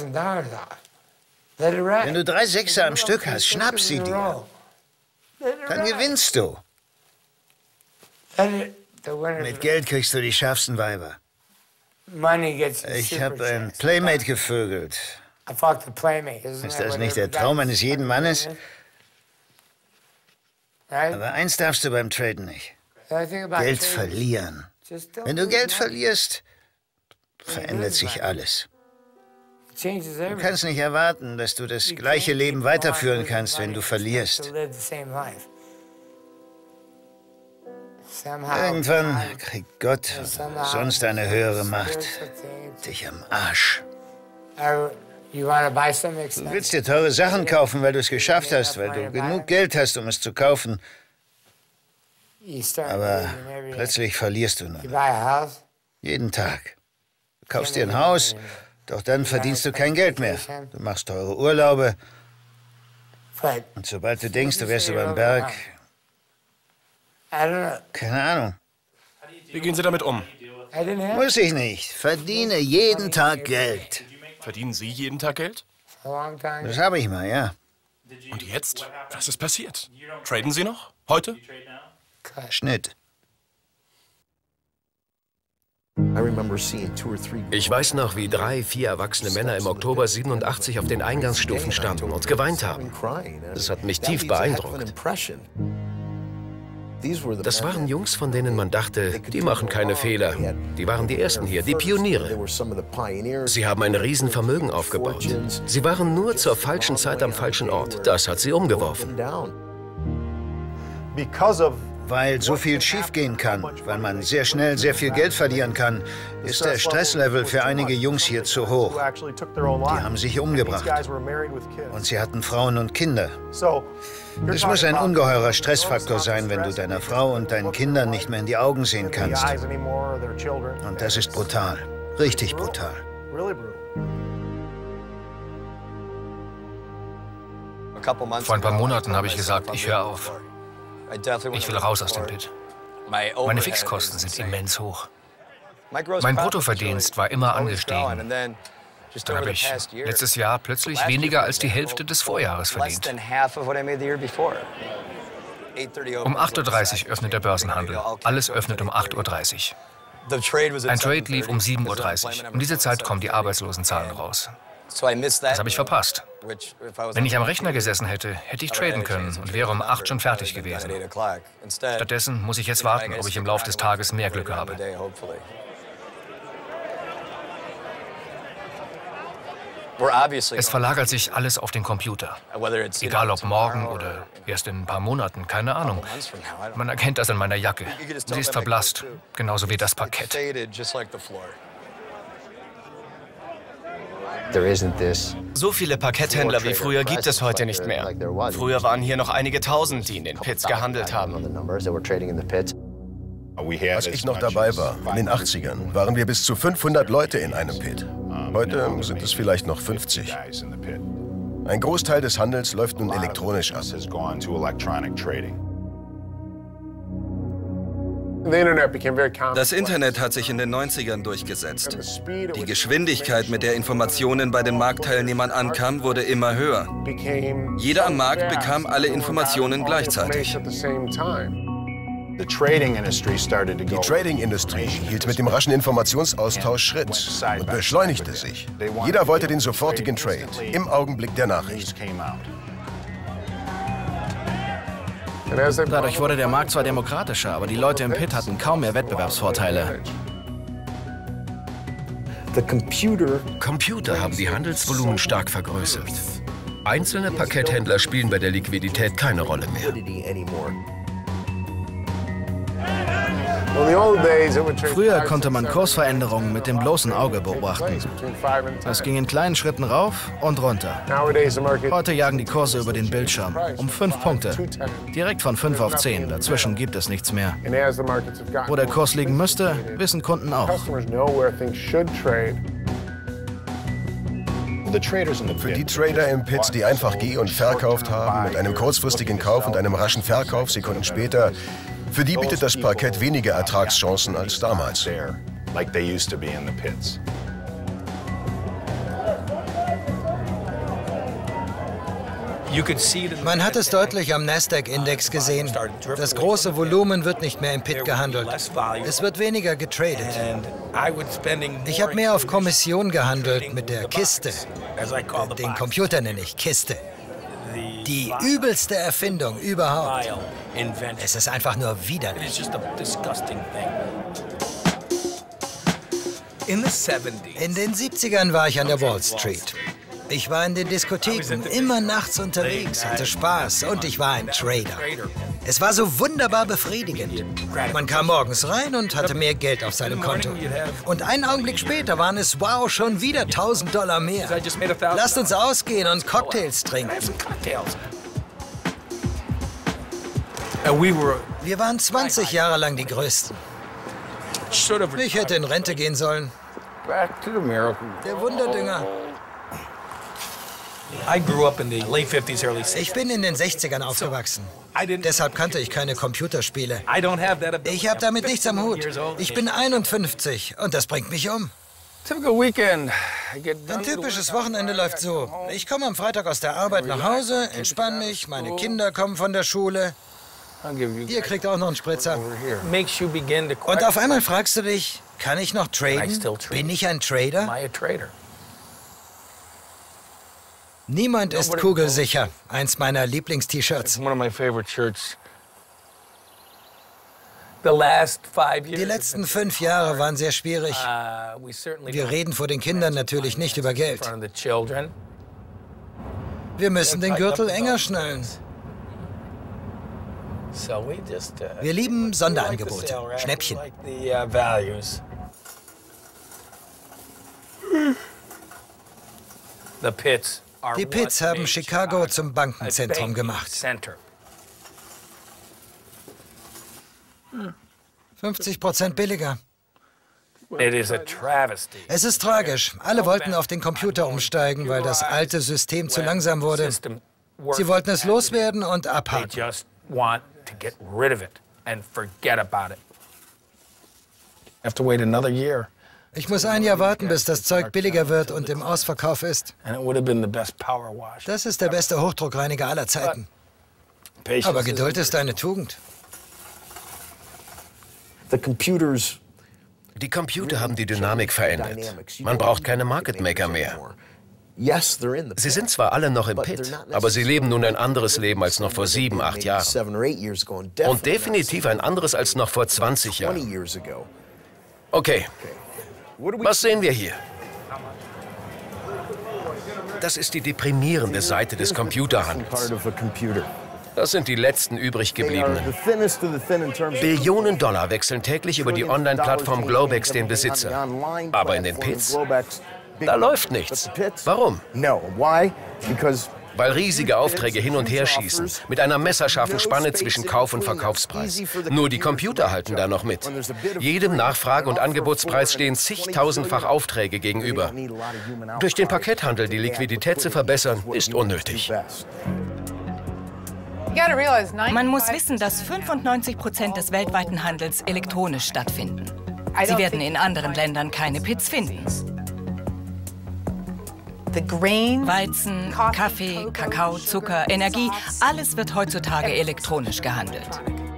Wenn du drei Sechser am Stück hast, schnapp sie dir. Dann gewinnst du. Mit Geld kriegst du die schärfsten Weiber. Ich habe ein Playmate gevögelt. Ist das nicht der Traum eines jeden Mannes? Aber eins darfst du beim Traden nicht. Geld verlieren. Wenn du Geld verlierst, verändert sich alles. Du kannst nicht erwarten, dass du das gleiche Leben weiterführen kannst, wenn du verlierst. Irgendwann kriegt Gott oder sonst eine höhere Macht dich am Arsch. Du willst dir teure Sachen kaufen, weil du es geschafft hast, weil du genug Geld hast, um es zu kaufen. Aber plötzlich verlierst du nur. Jeden Tag. Du kaufst dir ein Haus, doch dann verdienst du kein Geld mehr. Du machst teure Urlaube. Und sobald du denkst, du wärst über den Berg, keine Ahnung. Wie gehen Sie damit um? Muss ich nicht. Verdiene jeden Tag Geld. Verdienen Sie jeden Tag Geld? Das habe ich mal, ja. Und jetzt? Was ist passiert? Traden Sie noch? Heute? Schnitt. Ich weiß noch, wie drei, vier erwachsene Männer im Oktober siebenundachtzig auf den Eingangsstufen standen und geweint haben. Das hat mich tief beeindruckt. Das waren Jungs, von denen man dachte, die machen keine Fehler. Die waren die Ersten hier, die Pioniere. Sie haben ein Riesenvermögen aufgebaut. Sie waren nur zur falschen Zeit am falschen Ort. Das hat sie umgeworfen. Weil so viel schiefgehen kann, weil man sehr schnell sehr viel Geld verlieren kann, ist der Stresslevel für einige Jungs hier zu hoch. Die haben sich umgebracht. Und sie hatten Frauen und Kinder. Es muss ein ungeheurer Stressfaktor sein, wenn du deiner Frau und deinen Kindern nicht mehr in die Augen sehen kannst. Und das ist brutal. Richtig brutal. Vor ein paar Monaten habe ich gesagt, ich höre auf. Ich will raus aus dem Pit. Meine Fixkosten sind immens hoch. Mein Bruttoverdienst war immer angestiegen. Dann habe ich letztes Jahr plötzlich weniger als die Hälfte des Vorjahres verdient. Um acht Uhr dreißig öffnet der Börsenhandel. Alles öffnet um acht Uhr dreißig. Ein Trade lief um sieben Uhr dreißig. Um diese Zeit kommen die Arbeitslosenzahlen raus. Das habe ich verpasst. Wenn ich am Rechner gesessen hätte, hätte ich traden können und wäre um acht schon fertig gewesen. Stattdessen muss ich jetzt warten, ob ich im Laufe des Tages mehr Glück habe. Es verlagert sich alles auf den Computer. Egal ob morgen oder erst in ein paar Monaten, keine Ahnung. Man erkennt das an meiner Jacke. Sie ist verblasst, genauso wie das Parkett. So viele Parketthändler wie früher gibt es heute nicht mehr. Früher waren hier noch einige Tausend, die in den Pits gehandelt haben. Als ich noch dabei war, in den achtzigern, waren wir bis zu fünfhundert Leute in einem Pit. Heute sind es vielleicht noch fünfzig. Ein Großteil des Handels läuft nun elektronisch ab. Das Internet hat sich in den neunzigern durchgesetzt. Die Geschwindigkeit, mit der Informationen bei den Marktteilnehmern ankamen, wurde immer höher. Jeder am Markt bekam alle Informationen gleichzeitig. Die Trading-Industrie hielt mit dem raschen Informationsaustausch Schritt und beschleunigte sich. Jeder wollte den sofortigen Trade, im Augenblick der Nachricht. Dadurch wurde der Markt zwar demokratischer, aber die Leute im Pit hatten kaum mehr Wettbewerbsvorteile. Computer haben die Handelsvolumen stark vergrößert. Einzelne Parketthändler spielen bei der Liquidität keine Rolle mehr. Früher konnte man Kursveränderungen mit dem bloßen Auge beobachten. Es ging in kleinen Schritten rauf und runter. Heute jagen die Kurse über den Bildschirm um fünf Punkte. Direkt von fünf auf zehn. Dazwischen gibt es nichts mehr. Wo der Kurs liegen müsste, wissen Kunden auch. Für die Trader im Pit, die einfach geh- und verkauft haben, mit einem kurzfristigen Kauf und einem raschen Verkauf Sekunden später, für die bietet das Parkett weniger Ertragschancen als damals. Man hat es deutlich am Nasdaq-Index gesehen. Das große Volumen wird nicht mehr im Pit gehandelt. Es wird weniger getradet. Ich habe mehr auf Kommission gehandelt mit der Kiste. Den Computer nenne ich Kiste. Die übelste Erfindung überhaupt. Es ist einfach nur widerlich. In den siebzigern war ich an der Wall Street. Ich war in den Diskotheken, immer nachts unterwegs, hatte Spaß und ich war ein Trader. Es war so wunderbar befriedigend. Man kam morgens rein und hatte mehr Geld auf seinem Konto. Und einen Augenblick später waren es, wow, schon wieder tausend Dollar mehr. Lasst uns ausgehen und Cocktails trinken. Wir waren zwanzig Jahre lang die Größten. Ich hätte in Rente gehen sollen. Der Wunderdünger. Ich bin in den sechzigern aufgewachsen. Deshalb kannte ich keine Computerspiele. Ich habe damit nichts am Hut. Ich bin einundfünfzig und das bringt mich um. Ein typisches Wochenende läuft so. Ich komme am Freitag aus der Arbeit nach Hause, entspanne mich, meine Kinder kommen von der Schule. Ihr kriegt auch noch einen Spritzer. Und auf einmal fragst du dich, kann ich noch traden? Bin ich ein Trader? Niemand ist kugelsicher. Eins meiner Lieblings-T-Shirts. Die letzten fünf Jahre waren sehr schwierig. Wir reden vor den Kindern natürlich nicht über Geld. Wir müssen den Gürtel enger schnallen. Wir lieben Sonderangebote, Schnäppchen. Die Pits haben Chicago zum Bankenzentrum gemacht. fünfzig Prozent billiger. Es ist tragisch. Alle wollten auf den Computer umsteigen, weil das alte System zu langsam wurde. Sie wollten es loswerden und abhaken. Ich muss ein Jahr warten, bis das Zeug billiger wird und im Ausverkauf ist. Das ist der beste Hochdruckreiniger aller Zeiten. Aber Geduld ist eine Tugend. Die Computer haben die Dynamik verändert. Man braucht keine Market Maker mehr. Sie sind zwar alle noch im Pit, aber sie leben nun ein anderes Leben als noch vor sieben, acht Jahren. Und definitiv ein anderes als noch vor zwanzig Jahren. Okay, was sehen wir hier? Das ist die deprimierende Seite des Computerhandels. Das sind die letzten übrig gebliebenen. Billionen Dollar wechseln täglich über die Online-Plattform Globex den Besitzer. Aber in den Pits, da läuft nichts. Warum? Weil riesige Aufträge hin und her schießen, mit einer messerscharfen Spanne zwischen Kauf- und Verkaufspreis. Nur die Computer halten da noch mit. Jedem Nachfrage- und Angebotspreis stehen zigtausendfach Aufträge gegenüber. Durch den Parketthandel die Liquidität zu verbessern, ist unnötig. Man muss wissen, dass fünfundneunzig Prozent des weltweiten Handels elektronisch stattfinden. Sie werden in anderen Ländern keine Pits finden. Weizen, Kaffee, Kakao, Zucker, Energie, alles wird heutzutage elektronisch gehandelt.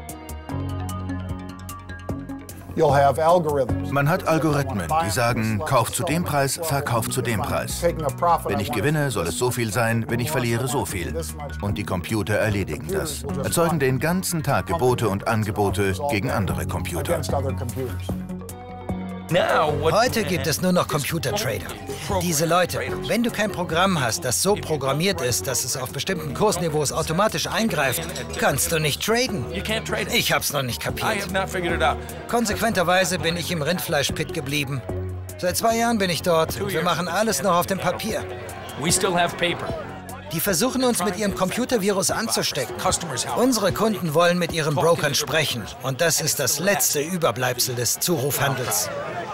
Man hat Algorithmen, die sagen, kauf zu dem Preis, verkauf zu dem Preis. Wenn ich gewinne, soll es so viel sein, wenn ich verliere, so viel. Und die Computer erledigen das, erzeugen den ganzen Tag Gebote und Angebote gegen andere Computer. Heute gibt es nur noch Computertrader. Diese Leute, wenn du kein Programm hast, das so programmiert ist, dass es auf bestimmten Kursniveaus automatisch eingreift, kannst du nicht traden. Ich hab's noch nicht kapiert. Konsequenterweise bin ich im Rindfleischpit geblieben. Seit zwei Jahren bin ich dort. Wir machen alles noch auf dem Papier. Die versuchen uns mit ihrem Computervirus anzustecken. Unsere Kunden wollen mit ihren Brokern sprechen. Und das ist das letzte Überbleibsel des Zurufhandels.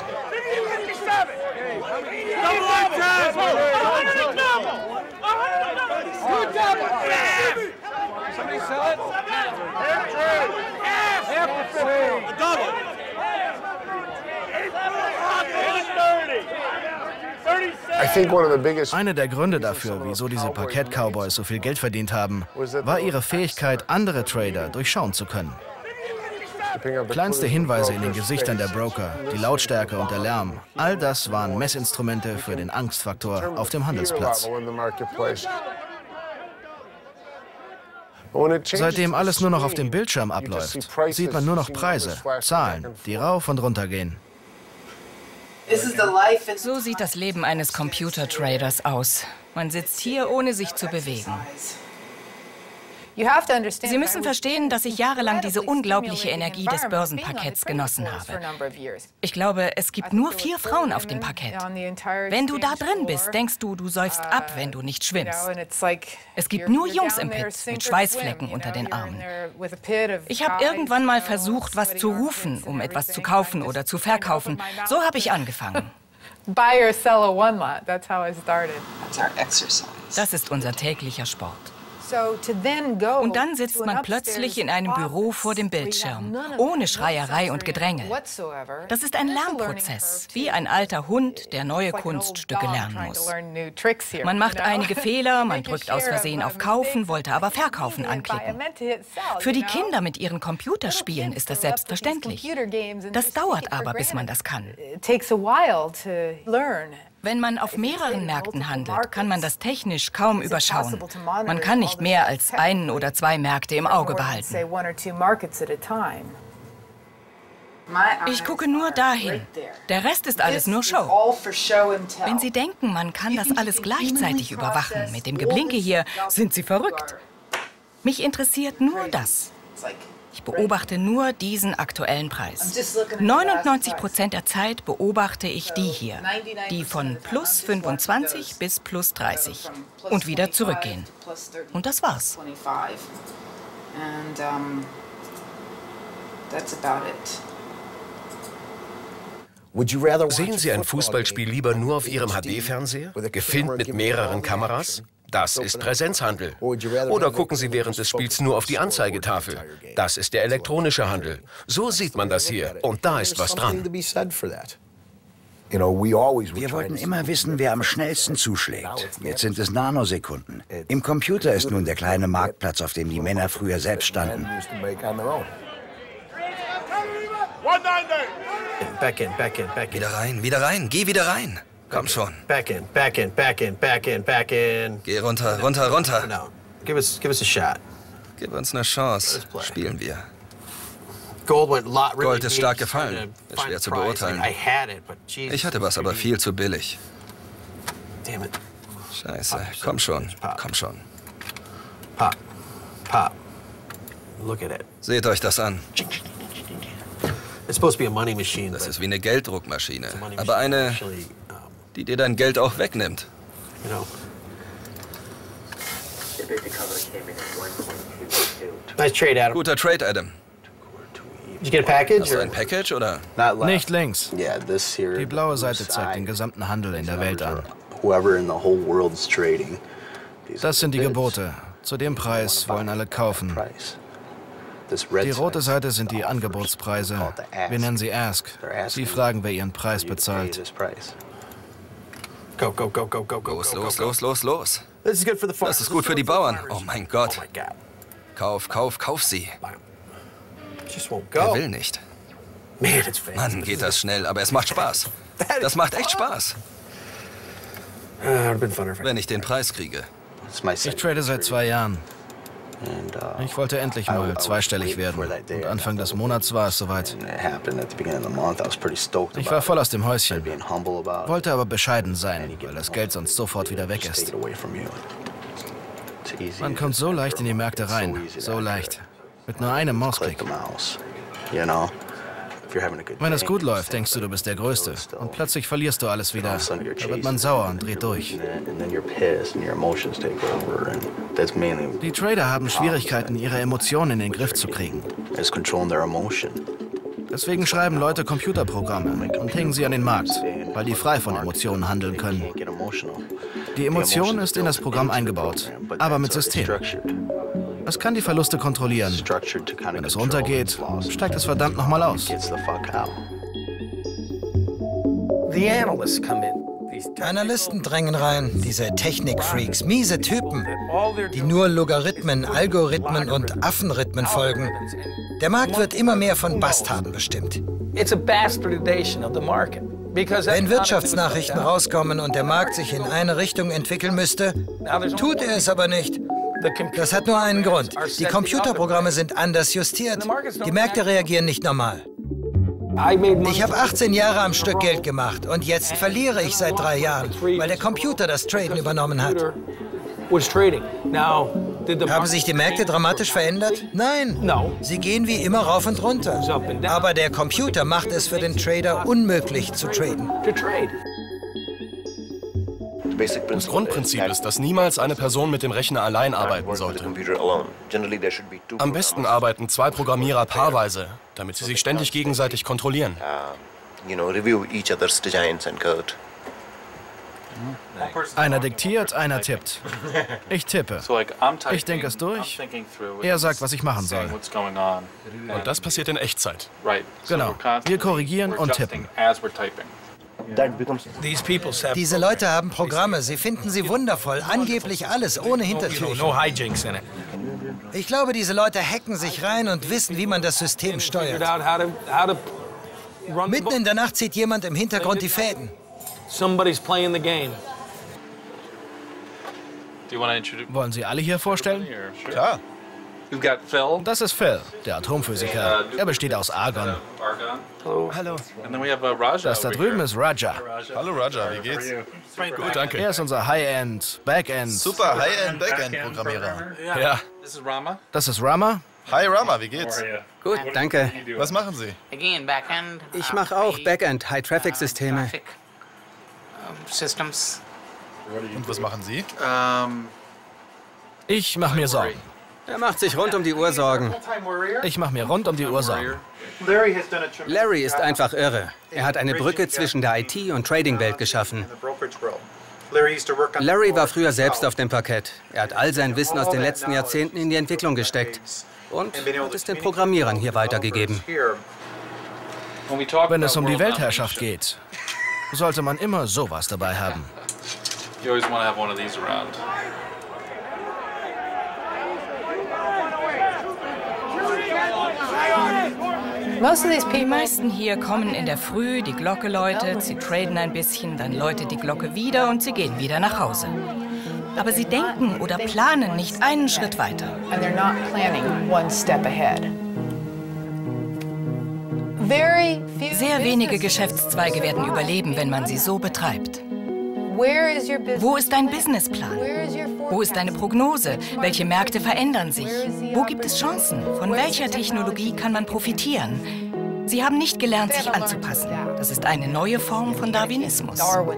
Einer der Gründe dafür, wieso diese Parkett-Cowboys so viel Geld verdient haben, war ihre Fähigkeit, andere Trader durchschauen zu können. Kleinste Hinweise in den Gesichtern der Broker, die Lautstärke und der Lärm, all das waren Messinstrumente für den Angstfaktor auf dem Handelsplatz. Seitdem alles nur noch auf dem Bildschirm abläuft, sieht man nur noch Preise, Zahlen, die rauf und runter gehen. So sieht das Leben eines Computertraders aus. Man sitzt hier, ohne sich zu bewegen. Sie müssen verstehen, dass ich jahrelang diese unglaubliche Energie des Börsenparketts genossen habe. Ich glaube, es gibt nur vier Frauen auf dem Parkett. Wenn du da drin bist, denkst du, du säufst ab, wenn du nicht schwimmst. Es gibt nur Jungs im Pit mit Schweißflecken unter den Armen. Ich habe irgendwann mal versucht, was zu rufen, um etwas zu kaufen oder zu verkaufen. So habe ich angefangen. Das ist unser täglicher Sport. Und dann sitzt man plötzlich in einem Büro vor dem Bildschirm, ohne Schreierei und Gedränge. Das ist ein Lernprozess, wie ein alter Hund, der neue Kunststücke lernen muss. Man macht einige Fehler, man drückt aus Versehen auf Kaufen, wollte aber Verkaufen anklicken. Für die Kinder mit ihren Computerspielen ist das selbstverständlich. Das dauert aber, bis man das kann. Wenn man auf mehreren Märkten handelt, kann man das technisch kaum überschauen. Man kann nicht mehr als einen oder zwei Märkte im Auge behalten. Ich gucke nur dahin. Der Rest ist alles nur Show. Wenn Sie denken, man kann das alles gleichzeitig überwachen, mit dem Geblinke hier, sind Sie verrückt. Mich interessiert nur das. Ich beobachte nur diesen aktuellen Preis. neunundneunzig Prozent der Zeit beobachte ich die hier, die von plus fünfundzwanzig bis plus dreißig und wieder zurückgehen. Und das war's. Sehen Sie ein Fußballspiel lieber nur auf Ihrem H D-Fernseher, gefilmt mit mehreren Kameras? Das ist Präsenzhandel. Oder gucken Sie während des Spiels nur auf die Anzeigetafel. Das ist der elektronische Handel. So sieht man das hier. Und da ist was dran. Wir wollten immer wissen, wer am schnellsten zuschlägt. Jetzt sind es Nanosekunden. Im Computer ist nun der kleine Marktplatz, auf dem die Männer früher selbst standen. Wieder rein, wieder rein, geh wieder rein. Komm schon. Back in, back in, back in, back in, back in. Geh runter, runter, runter. No. Give us, give us a shot. Gib uns eine Chance. Spielen wir. Gold Gold ist stark gefallen. Ist schwer zu beurteilen. Ich hatte was, aber viel zu billig. Scheiße. Komm schon. Komm schon. Pop. Pop. Look at it. Seht euch das an. It's supposed to be a money machine. Das ist wie eine Gelddruckmaschine. Aber eine, die dir dein Geld auch wegnimmt. Nice trade, Adam. Guter Trade, Adam. Did you get a package? Hast du ein Package, oder? Nicht links. Die blaue Seite zeigt den gesamten Handel in der Welt an. Das sind die Gebote. Zu dem Preis wollen alle kaufen. Die rote Seite sind die Angebotspreise. Wir nennen sie Ask. Sie fragen, wer ihren Preis bezahlt. Go, go, go, go, go, go. Los, los, los, los, los. Das ist gut für die Bauern. Oh mein Gott. Kauf, kauf, kauf sie. Er will nicht. Mann, geht das schnell, aber es macht Spaß. Das macht echt Spaß. Wenn ich den Preis kriege. Ich trade seit zwei Jahren. Ich wollte endlich mal zweistellig werden. Und Anfang des Monats war es soweit. Ich war voll aus dem Häuschen, wollte aber bescheiden sein, weil das Geld sonst sofort wieder weg ist. Man kommt so leicht in die Märkte rein, so leicht. Mit nur einem Mausklick. Wenn es gut läuft, denkst du, du bist der Größte. Und plötzlich verlierst du alles wieder. Da wird man sauer und dreht durch. Die Trader haben Schwierigkeiten, ihre Emotionen in den Griff zu kriegen. Deswegen schreiben Leute Computerprogramme und hängen sie an den Markt, weil die frei von Emotionen handeln können. Die Emotion ist in das Programm eingebaut, aber mit System. Es kann die Verluste kontrollieren. Wenn es runtergeht, steigt es verdammt nochmal aus. Analysten drängen rein, diese Technikfreaks, miese Typen, die nur Logarithmen, Algorithmen und Affenrhythmen folgen. Der Markt wird immer mehr von Bastarden bestimmt. Wenn Wirtschaftsnachrichten rauskommen und der Markt sich in eine Richtung entwickeln müsste, tut er es aber nicht. Das hat nur einen Grund. Die Computerprogramme sind anders justiert. Die Märkte reagieren nicht normal. Ich habe achtzehn Jahre am Stück Geld gemacht und jetzt verliere ich seit drei Jahren, weil der Computer das Traden übernommen hat. Haben sich die Märkte dramatisch verändert? Nein. Sie gehen wie immer rauf und runter. Aber der Computer macht es für den Trader unmöglich zu traden. Das Grundprinzip ist, dass niemals eine Person mit dem Rechner allein arbeiten sollte. Am besten arbeiten zwei Programmierer paarweise, damit sie sich ständig gegenseitig kontrollieren. Einer diktiert, einer tippt. Ich tippe. Ich denke es durch. Er sagt, was ich machen soll. Und das passiert in Echtzeit. Genau. Wir korrigieren und tippen. Diese Leute haben Programme, sie finden sie wundervoll, angeblich alles ohne Hintertürchen. Ich glaube, diese Leute hacken sich rein und wissen, wie man das System steuert. Mitten in der Nacht zieht jemand im Hintergrund die Fäden. Wollen Sie alle hier vorstellen? Klar. Das ist Phil, der Atomphysiker. Er besteht aus Argon. Hallo. Das da drüben ist Raja. Hallo Raja, wie geht's? Gut, danke. Er ist unser High-End, Backend. Super High-End, Backend-Programmierer. Ja. Das ist Rama. Hi Rama, wie geht's? Gut, danke. Was machen Sie? Ich mache auch Backend, High-Traffic-Systeme. Und was machen Sie? Ich mache mir Sorgen. Er macht sich rund um die Uhr Sorgen. Ich mache mir rund um die Uhr Sorgen. Larry ist einfach irre. Er hat eine Brücke zwischen der I T- und Trading-Welt geschaffen. Larry war früher selbst auf dem Parkett. Er hat all sein Wissen aus den letzten Jahrzehnten in die Entwicklung gesteckt und hat es den Programmierern hier weitergegeben. Wenn es um die Weltherrschaft geht, sollte man immer sowas dabei haben. Die meisten hier kommen in der Früh, die Glocke läutet, sie traden ein bisschen, dann läutet die Glocke wieder und sie gehen wieder nach Hause. Aber sie denken oder planen nicht einen Schritt weiter. Sehr wenige Geschäftszweige werden überleben, wenn man sie so betreibt. Wo ist dein Businessplan? Wo ist deine Prognose? Welche Märkte verändern sich? Wo gibt es Chancen? Von welcher Technologie kann man profitieren? Sie haben nicht gelernt, sich anzupassen. Das ist eine neue Form von Darwinismus.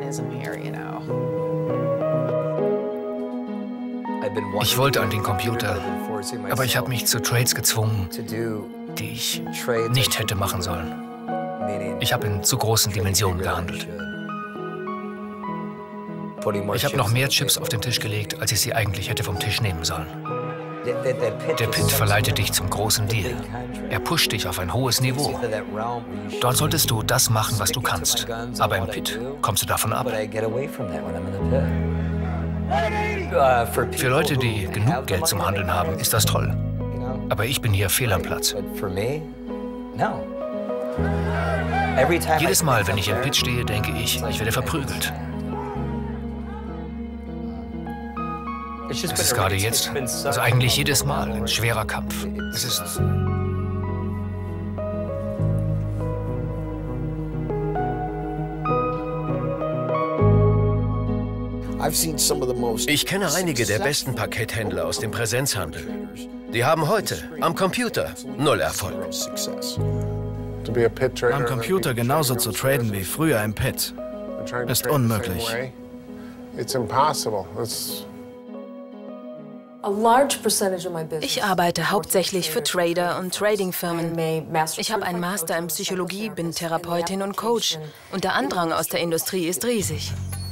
Ich wollte an den Computer, aber ich habe mich zu Trades gezwungen, die ich nicht hätte machen sollen. Ich habe in zu großen Dimensionen gehandelt. Ich habe noch mehr Chips auf den Tisch gelegt, als ich sie eigentlich hätte vom Tisch nehmen sollen. Der Pit verleitet dich zum großen Deal. Er pusht dich auf ein hohes Niveau. Dort solltest du das machen, was du kannst. Aber im Pit kommst du davon ab. Für Leute, die genug Geld zum Handeln haben, ist das toll. Aber ich bin hier fehl am Platz. Jedes Mal, wenn ich im Pit stehe, denke ich, ich werde verprügelt. Es ist gerade jetzt, also eigentlich jedes Mal, ein schwerer Kampf. Es ist... Ich kenne einige der besten Pakethändler aus dem Präsenzhandel. Die haben heute am Computer null Erfolg. Am Computer genauso zu traden wie früher im Pit ist unmöglich. Ich arbeite hauptsächlich für Trader und Tradingfirmen. Ich habe einen Master in Psychologie, bin Therapeutin und Coach und der Andrang aus der Industrie ist riesig.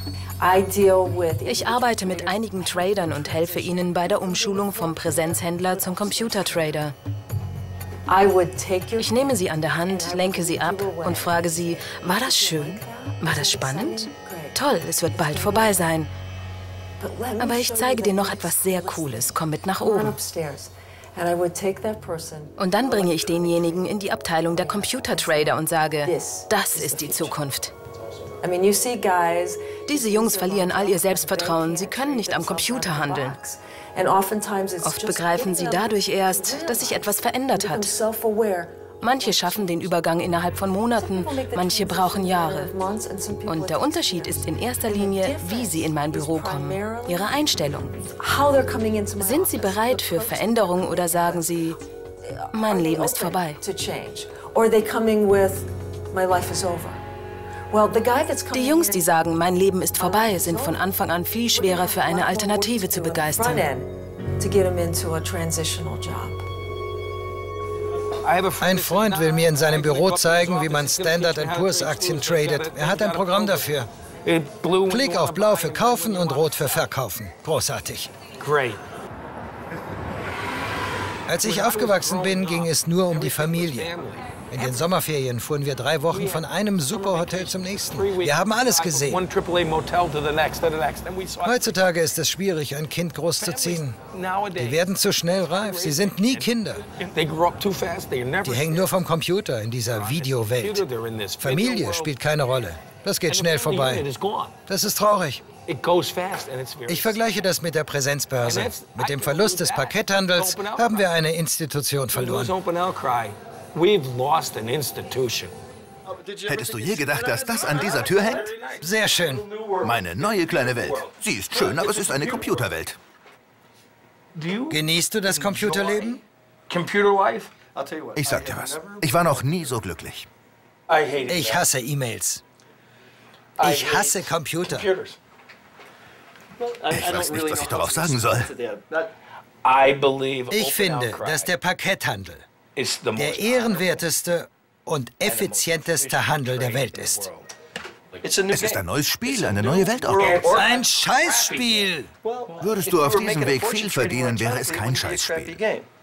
Ich arbeite mit einigen Tradern und helfe ihnen bei der Umschulung vom Präsenzhändler zum Computertrader. Ich nehme sie an der Hand, lenke sie ab und frage sie, war das schön? War das spannend? Toll, es wird bald vorbei sein. Aber ich zeige dir noch etwas sehr Cooles, komm mit nach oben. Und dann bringe ich denjenigen in die Abteilung der Computertrader und sage, das ist die Zukunft. Diese Jungs verlieren all ihr Selbstvertrauen, sie können nicht am Computer handeln. Oft begreifen sie dadurch erst, dass sich etwas verändert hat. Manche schaffen den Übergang innerhalb von Monaten, manche brauchen Jahre. Und der Unterschied ist in erster Linie, wie sie in mein Büro kommen, ihre Einstellung. Sind sie bereit für Veränderung oder sagen sie, mein Leben ist vorbei? Die Jungs, die sagen, mein Leben ist vorbei, sind von Anfang an viel schwerer für eine Alternative zu begeistern. Ein Freund will mir in seinem Büro zeigen, wie man Standard and Poor's Aktien tradet. Er hat ein Programm dafür. Klick auf Blau für Kaufen und Rot für Verkaufen. Großartig. Als ich aufgewachsen bin, ging es nur um die Familie. In den Sommerferien fuhren wir drei Wochen von einem Superhotel zum nächsten. Wir haben alles gesehen. Heutzutage ist es schwierig, ein Kind großzuziehen. Die werden zu schnell reif. Sie sind nie Kinder. Die hängen nur vom Computer in dieser Videowelt. Familie spielt keine Rolle. Das geht schnell vorbei. Das ist traurig. Ich vergleiche das mit der Präsenzbörse. Mit dem Verlust des Parketthandels haben wir eine Institution verloren. Hättest du je gedacht, dass das an dieser Tür hängt? Sehr schön. Meine neue kleine Welt. Sie ist schön, aber es ist eine Computerwelt. Genießt du das Computerleben? Ich sag dir was. Ich war noch nie so glücklich. Ich hasse E-Mails. Ich hasse Computer. Ich weiß nicht, was ich darauf sagen soll. Ich finde, dass der Parketthandel der ehrenwerteste und effizienteste Handel der Welt ist. Es ist ein neues Spiel, eine neue Weltordnung. Ein Scheißspiel! Würdest du auf diesem Weg viel verdienen, wäre es kein Scheißspiel.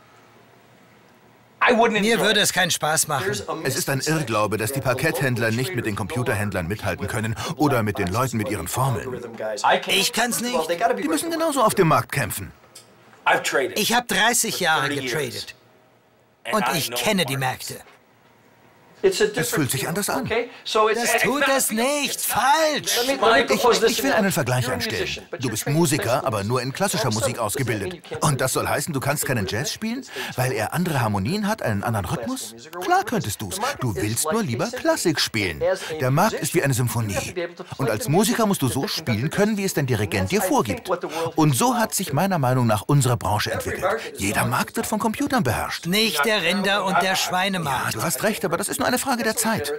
Mir würde es keinen Spaß machen. Es ist ein Irrglaube, dass die Parketthändler nicht mit den Computerhändlern mithalten können oder mit den Leuten mit ihren Formeln. Ich kann's nicht. Die müssen genauso auf dem Markt kämpfen. Ich habe dreißig Jahre getradet. Und ich kenne die Märkte. Es fühlt sich anders an. Das tut es nicht. Falsch. Ich, ich will einen Vergleich anstellen. Du bist Musiker, aber nur in klassischer Musik ausgebildet. Und das soll heißen, du kannst keinen Jazz spielen, weil er andere Harmonien hat, einen anderen Rhythmus? Klar könntest du's. Du willst nur lieber Klassik spielen. Der Markt ist wie eine Symphonie. Und als Musiker musst du so spielen können, wie es dein Dirigent dir vorgibt. Und so hat sich meiner Meinung nach unsere Branche entwickelt. Jeder Markt wird von Computern beherrscht. Nicht der Rinder- und der Schweinemarkt. Ja, du hast recht, aber das ist nur eine Frage der Zeit.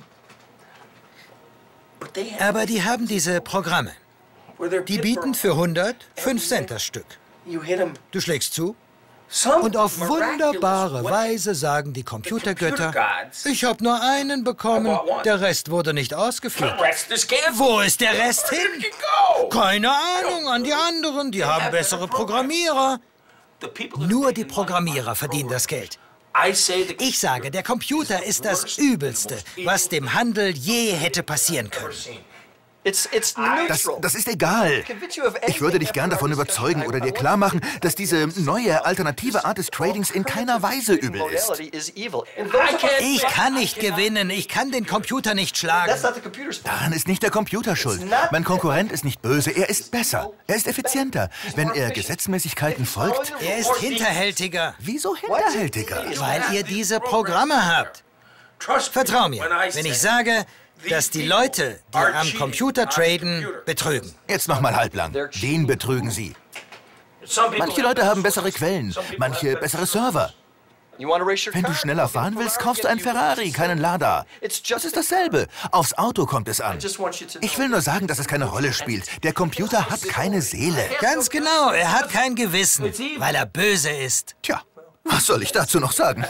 Aber die haben diese Programme. Die bieten für hundert fünf Cent das Stück. Du schlägst zu und auf wunderbare Weise sagen die Computergötter, ich habe nur einen bekommen, der Rest wurde nicht ausgeführt. Wo ist der Rest hin? Keine Ahnung, an die anderen, die haben bessere Programmierer. Nur die Programmierer verdienen das Geld. Ich sage, der Computer ist das Übelste, was dem Handel je hätte passieren können. Das, das ist egal. Ich würde dich gern davon überzeugen oder dir klar machen, dass diese neue, alternative Art des Tradings in keiner Weise übel ist. Ich kann nicht gewinnen. Ich kann den Computer nicht schlagen. Daran ist nicht der Computer schuld. Mein Konkurrent ist nicht böse. Er ist besser. Er ist effizienter. Wenn er Gesetzmäßigkeiten folgt... Er ist hinterhältiger. Wieso hinterhältiger? Weil ihr diese Programme habt. Vertrau mir, wenn ich sage, dass die Leute, die am Computer traden, betrügen. Jetzt noch mal halblang. Wen betrügen sie? Manche Leute haben bessere Quellen, manche bessere Server. Wenn du schneller fahren willst, kaufst du einen Ferrari, keinen Lada. Das ist dasselbe. Aufs Auto kommt es an. Ich will nur sagen, dass es keine Rolle spielt. Der Computer hat keine Seele. Ganz genau, er hat kein Gewissen, weil er böse ist. Tja, was soll ich dazu noch sagen?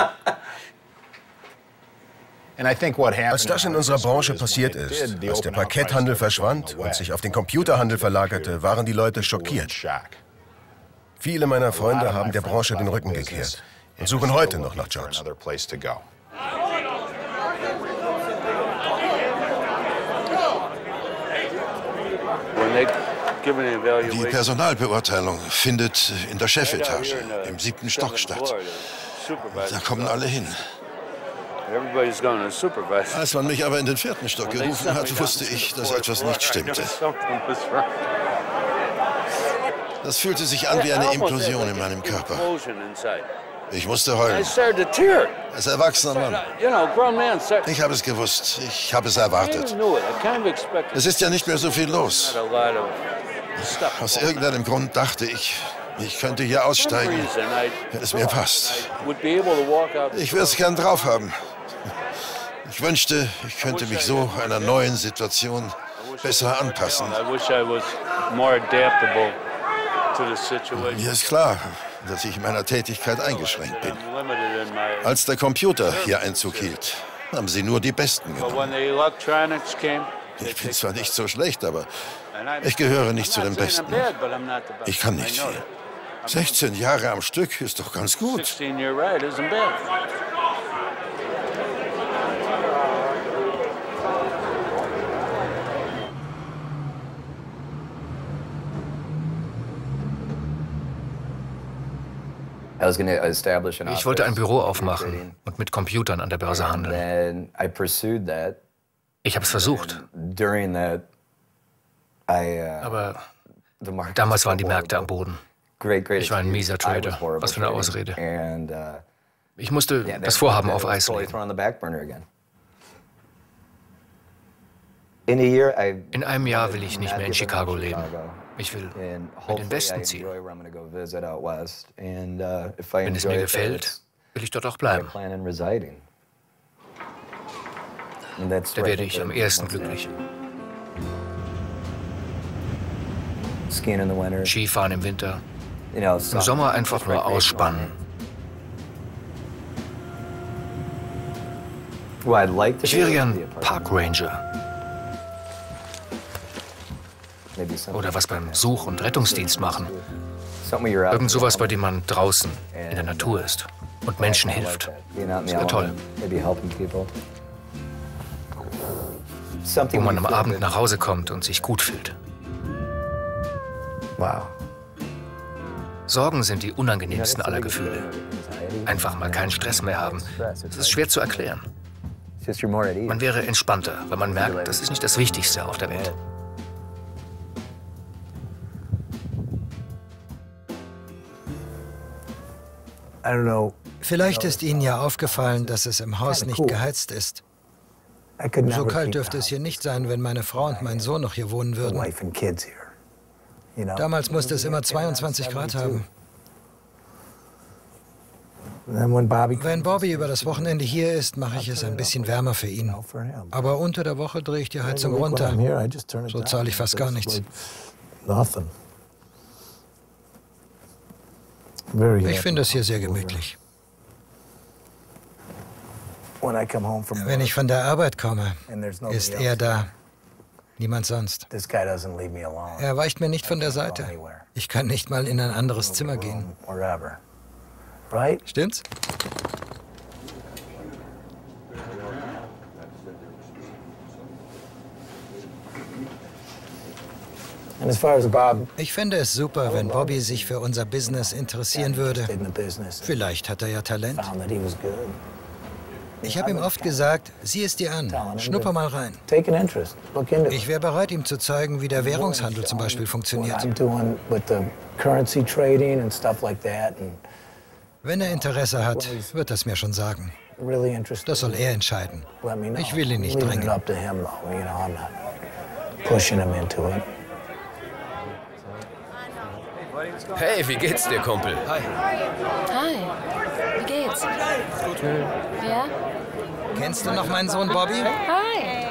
Als das in unserer Branche passiert ist, als der Parketthandel verschwand und sich auf den Computerhandel verlagerte, waren die Leute schockiert. Viele meiner Freunde haben der Branche den Rücken gekehrt und suchen heute noch nach Jobs. Die Personalbeurteilung findet in der Chefetage, im siebten Stock statt. Da kommen alle hin. Als man mich aber in den vierten Stock gerufen hat, wusste ich, dass etwas nicht stimmte. Das fühlte sich an wie eine Implosion in meinem Körper. Ich musste heulen. Als erwachsener Mann. Ich habe es gewusst. Ich habe es erwartet. Es ist ja nicht mehr so viel los. Aus irgendeinem Grund dachte ich, ich könnte hier aussteigen, wenn es mir passt. Ich würde es gern drauf haben. Ich wünschte, ich könnte mich so einer neuen Situation besser anpassen. Mir ist klar, dass ich in meiner Tätigkeit eingeschränkt bin. Als der Computer hier Einzug hielt, haben sie nur die Besten genommen. Ich bin zwar nicht so schlecht, aber ich gehöre nicht zu den Besten. Ich kann nicht viel. sechzehn Jahre am Stück ist doch ganz gut. Ich wollte ein Büro aufmachen und mit Computern an der Börse handeln. Ich habe es versucht. Aber damals waren die Märkte am Boden. Ich war ein mieser Trader. Was für eine Ausrede. Ich musste das Vorhaben auf Eis legen. In einem Jahr will ich nicht mehr in Chicago leben. Ich will in den Westen ziehen. Wenn es mir gefällt, will ich dort auch bleiben. Da werde ich am ehesten glücklich. Skifahren im Winter, im Sommer einfach nur ausspannen. Ich wäre gern Park Ranger. Oder was beim Such- und Rettungsdienst machen. Irgend sowas, bei dem man draußen in der Natur ist und Menschen hilft. Das wäre toll. Wo man am Abend nach Hause kommt und sich gut fühlt. Sorgen sind die unangenehmsten aller Gefühle. Einfach mal keinen Stress mehr haben. Das ist schwer zu erklären. Man wäre entspannter, weil man merkt, das ist nicht das Wichtigste auf der Welt. Vielleicht ist Ihnen ja aufgefallen, dass es im Haus nicht geheizt ist. So kalt dürfte es hier nicht sein, wenn meine Frau und mein Sohn noch hier wohnen würden. Damals musste es immer zweiundzwanzig Grad haben. Wenn Bobby über das Wochenende hier ist, mache ich es ein bisschen wärmer für ihn. Aber unter der Woche drehe ich die Heizung runter. So zahle ich fast gar nichts. Ich finde es hier sehr gemütlich. Wenn ich von der Arbeit komme, ist er da. Niemand sonst. Er weicht mir nicht von der Seite. Ich kann nicht mal in ein anderes Zimmer gehen. Stimmt's? Ich fände es super, wenn Bobby sich für unser Business interessieren würde. Vielleicht hat er ja Talent. Ich habe ihm oft gesagt, sieh es dir an, schnupper mal rein. Ich wäre bereit, ihm zu zeigen, wie der Währungshandel zum Beispiel funktioniert. Wenn er Interesse hat, wird er es mir schon sagen. Das soll er entscheiden. Ich will ihn nicht drängen. Hey, wie geht's dir, Kumpel? Hi. Hi. Wie geht's? Gut. Ja? Kennst du noch meinen Sohn Bobby? Hi.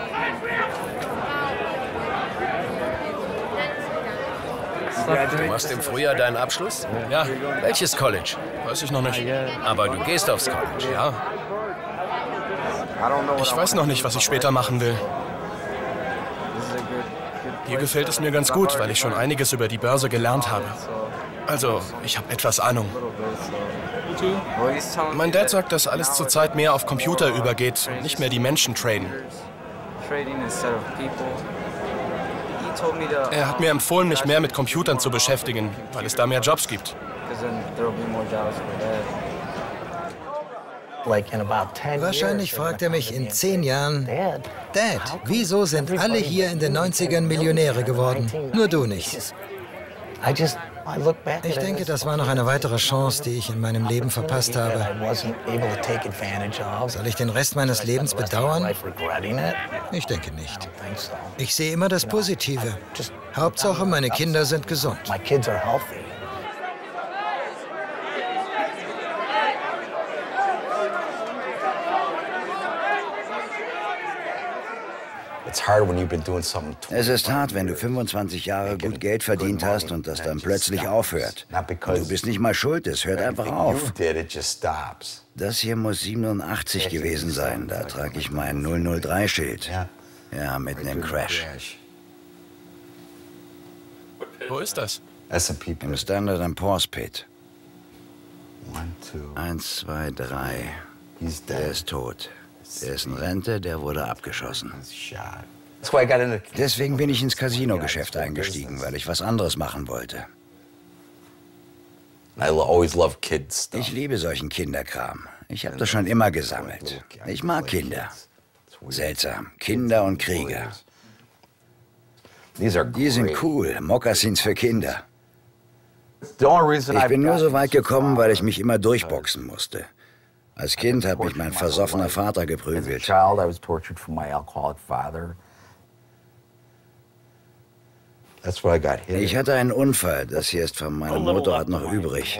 Du machst im Frühjahr deinen Abschluss? Ja. Welches College? Weiß ich noch nicht. Aber du gehst aufs College? Ja. Ich weiß noch nicht, was ich später machen will. Hier gefällt es mir ganz gut, weil ich schon einiges über die Börse gelernt habe. Also, ich habe etwas Ahnung. Mein Dad sagt, dass alles zurzeit mehr auf Computer übergeht und nicht mehr die Menschen traden. Er hat mir empfohlen, mich mehr mit Computern zu beschäftigen, weil es da mehr Jobs gibt. Wahrscheinlich fragt er mich in zehn Jahren, Dad, wieso sind alle hier in den neunzigern Millionäre geworden? Nur du nicht. Ich denke, das war noch eine weitere Chance, die ich in meinem Leben verpasst habe. Soll ich den Rest meines Lebens bedauern? Ich denke nicht. Ich sehe immer das Positive. Hauptsache, meine Kinder sind gesund. Es ist hart, wenn du fünfundzwanzig Jahre gut Geld verdient hast und das dann plötzlich aufhört. Und du bist nicht mal schuld, es hört einfach auf. Das hier muss siebenundachtzig gewesen sein. Da trage ich mein null null drei Schild. Ja, mitten im Crash. Wo ist das? Im Standard and Poor's Pit. Eins, zwei, drei. Der ist tot. Der ist in Rente, der wurde abgeschossen. Deswegen bin ich ins Casino-Geschäft eingestiegen, weil ich was anderes machen wollte. Ich liebe solchen Kinderkram. Ich habe das schon immer gesammelt. Ich mag Kinder. Seltsam. Kinder und Krieger. Die sind cool. Mokassins für Kinder. Ich bin nur so weit gekommen, weil ich mich immer durchboxen musste. Als Kind hat mich mein versoffener Vater geprügelt. Ich hatte einen Unfall. Das hier ist von meinem Motorrad noch übrig.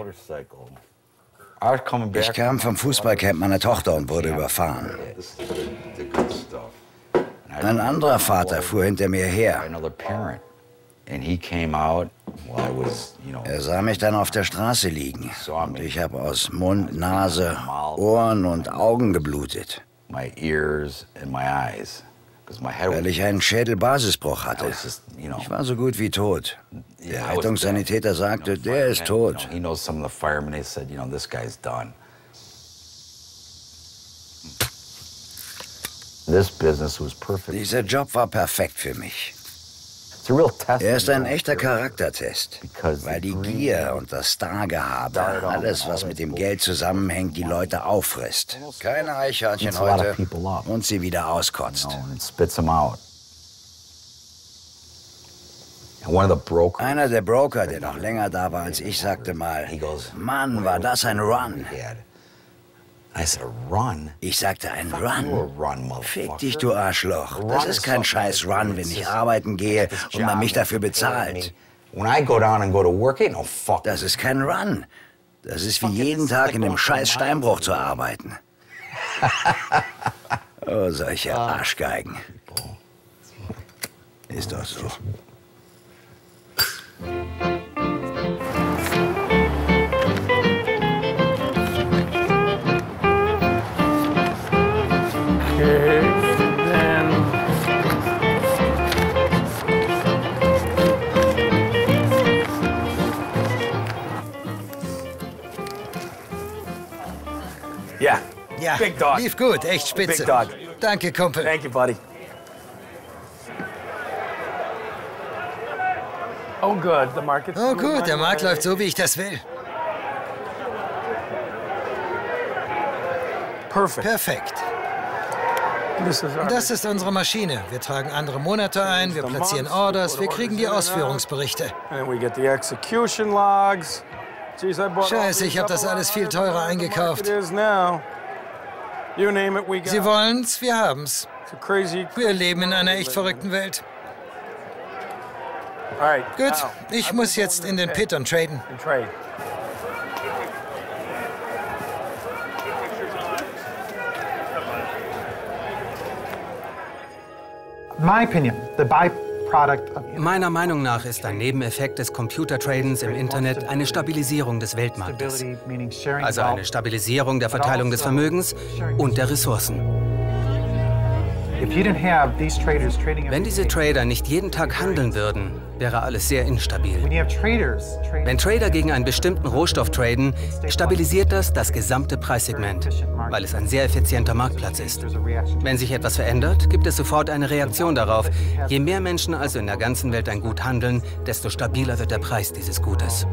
Ich kam vom Fußballcamp meiner Tochter und wurde überfahren. Ein anderer Vater fuhr hinter mir her. Er sah mich dann auf der Straße liegen und ich habe aus Mund, Nase, Ohren und Augen geblutet, weil ich einen Schädelbasisbruch hatte. Ich war so gut wie tot. Der Rettungssanitäter sagte, der ist tot. Dieser Job war perfekt für mich. Er ist ein echter Charaktertest, weil die Gier und das Stargehabe, alles, was mit dem Geld zusammenhängt, die Leute auffrisst. Keine Eichhörnchen heute und sie wieder auskotzt. Einer der Broker, der noch länger da war als ich, sagte mal, Mann, war das ein Run. Ich sagte, ein Run? Fick dich, du Arschloch. Das ist kein scheiß Run, wenn ich arbeiten gehe und man mich dafür bezahlt. Das ist kein Run. Das ist wie jeden Tag in einem scheiß Steinbruch zu arbeiten. Oh, solche Arschgeigen. Ist doch so. Ja, ja, Big Dog. Lief gut, echt spitze. Big Dog. Danke, Kumpel. Thank you, buddy. Oh gut, der Markt läuft so, wie ich das will. Perfekt. Das ist unsere Maschine. Wir tragen andere Monate ein, wir platzieren Orders, wir kriegen die Ausführungsberichte. Scheiße, ich habe das alles viel teurer eingekauft. Sie wollen's, wir haben's. Wir leben in einer echt verrückten Welt. Gut, ich muss jetzt in den Pit und traden. Meiner Meinung nach ist ein Nebeneffekt des Computertradens im Internet eine Stabilisierung des Weltmarktes. Also eine Stabilisierung der Verteilung des Vermögens und der Ressourcen. Wenn diese Trader nicht jeden Tag handeln würden, wäre alles sehr instabil. Wenn Trader gegen einen bestimmten Rohstoff traden, stabilisiert das das gesamte Preissegment, weil es ein sehr effizienter Marktplatz ist. Wenn sich etwas verändert, gibt es sofort eine Reaktion darauf. Je mehr Menschen also in der ganzen Welt ein Gut handeln, desto stabiler wird der Preis dieses Gutes.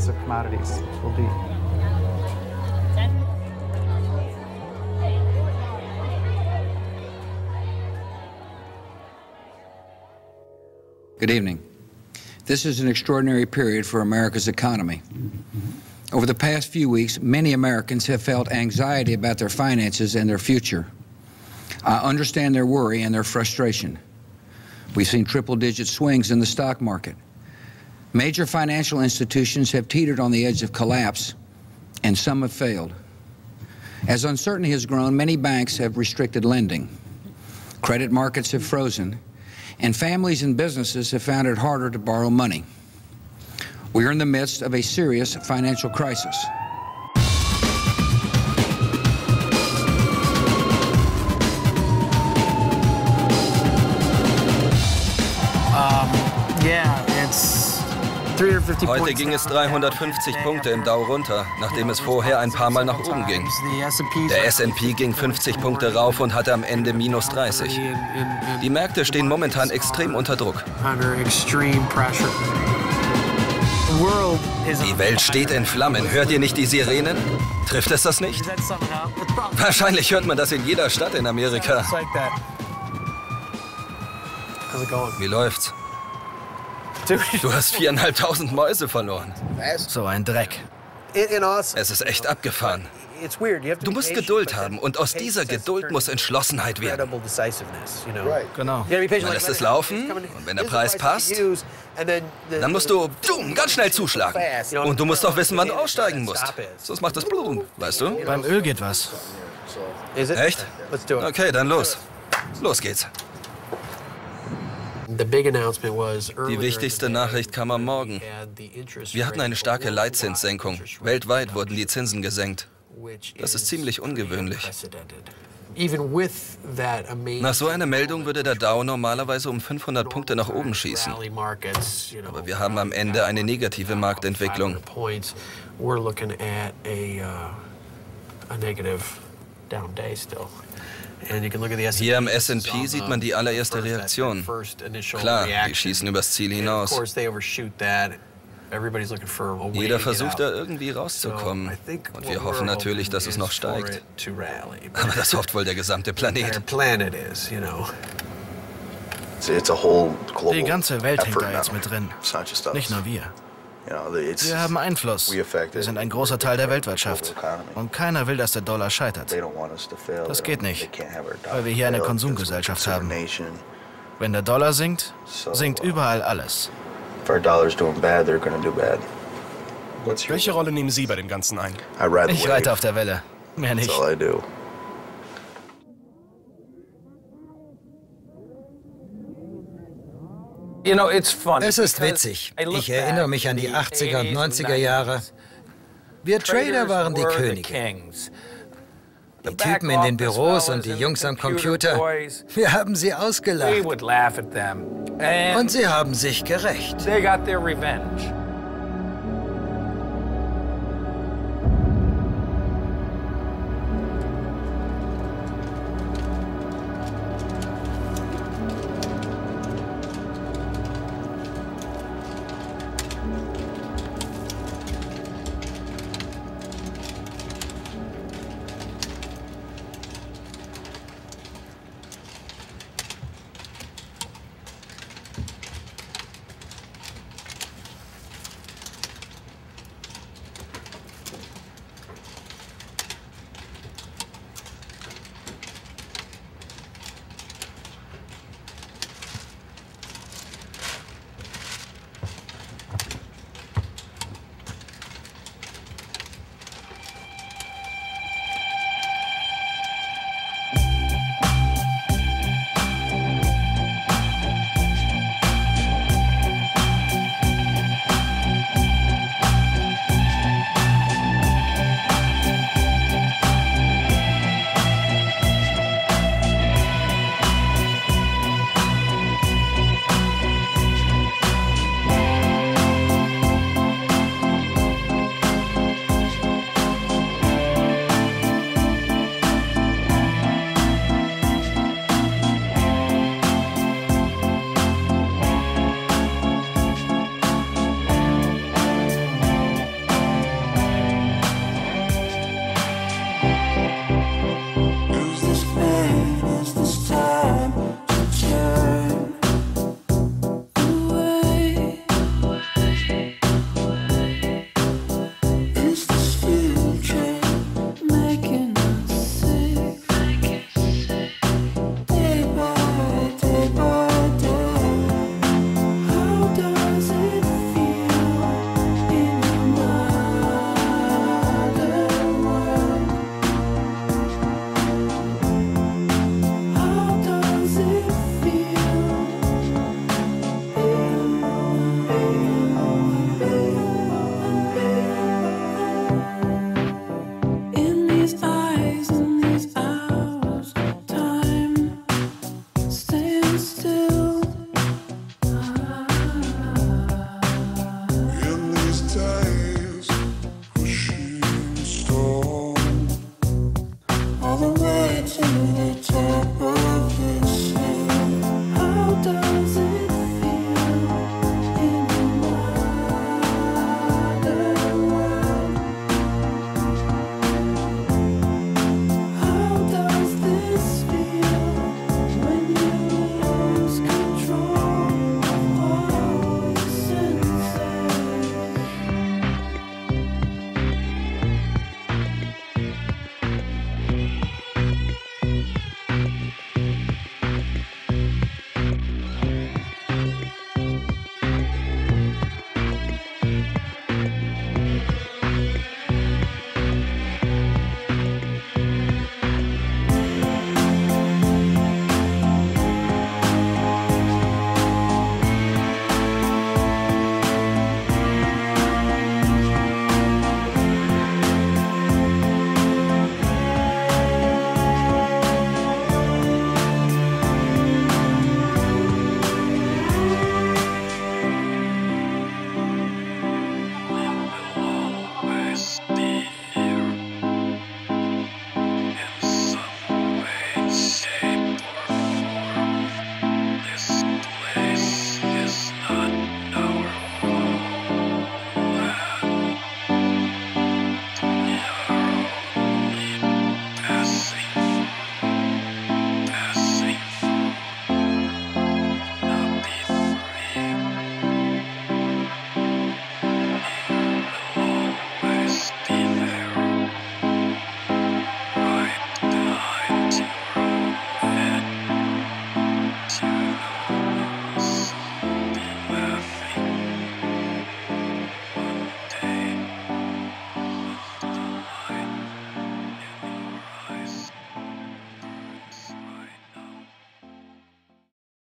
Good evening. This is an extraordinary period for America's economy. Over the past few weeks, many Americans have felt anxiety about their finances and their future. I understand their worry and their frustration. We've seen triple-digit swings in the stock market. Major financial institutions have teetered on the edge of collapse, and some have failed. As uncertainty has grown, many banks have restricted lending. Credit markets have frozen, and families and businesses have found it harder to borrow money. We are in the midst of a serious financial crisis. Um, yeah, it's Heute ging es dreihundertfünfzig Punkte im Dow runter, nachdem es vorher ein paar Mal nach oben ging. Der S and P ging fünfzig Punkte rauf und hatte am Ende minus dreißig. Die Märkte stehen momentan extrem unter Druck. Die Welt steht in Flammen. Hört ihr nicht die Sirenen? Trifft es das nicht? Wahrscheinlich hört man das in jeder Stadt in Amerika. Wie läuft's? Du hast viereinhalbtausend Mäuse verloren. So ein Dreck. Es ist echt abgefahren. Du musst Geduld haben und aus dieser Geduld muss Entschlossenheit werden. Genau. Man lässt es laufen und wenn der Preis passt, dann musst du boom, ganz schnell zuschlagen. Und du musst auch wissen, wann du aussteigen musst. Sonst macht es Blumen, weißt du? Beim Öl geht was. Echt? Okay, dann los. Los geht's. Die wichtigste Nachricht kam am Morgen. Wir hatten eine starke Leitzinssenkung. Weltweit wurden die Zinsen gesenkt. Das ist ziemlich ungewöhnlich. Nach so einer Meldung würde der Dow normalerweise um fünfhundert Punkte nach oben schießen. Aber wir haben am Ende eine negative Marktentwicklung. Hier am S and P sieht man die allererste Reaktion. Klar, die schießen übers Ziel hinaus. Jeder versucht da irgendwie rauszukommen. Und wir hoffen natürlich, dass es noch steigt. Aber das hofft wohl der gesamte Planet. Die ganze Welt hängt da jetzt mit drin. Nicht nur wir. Wir haben Einfluss. Wir sind ein großer Teil der Weltwirtschaft. Und keiner will, dass der Dollar scheitert. Das geht nicht, weil wir hier eine Konsumgesellschaft haben. Wenn der Dollar sinkt, sinkt überall alles. Welche Rolle nehmen Sie bei dem Ganzen ein? Ich reite auf der Welle. Mehr nicht. Es ist witzig. Ich erinnere mich an die achtziger und neunziger Jahre. Wir Trader waren die Könige. Die Typen in den Büros und die Jungs am Computer. Wir haben sie ausgelacht. Und sie haben sich gerächt.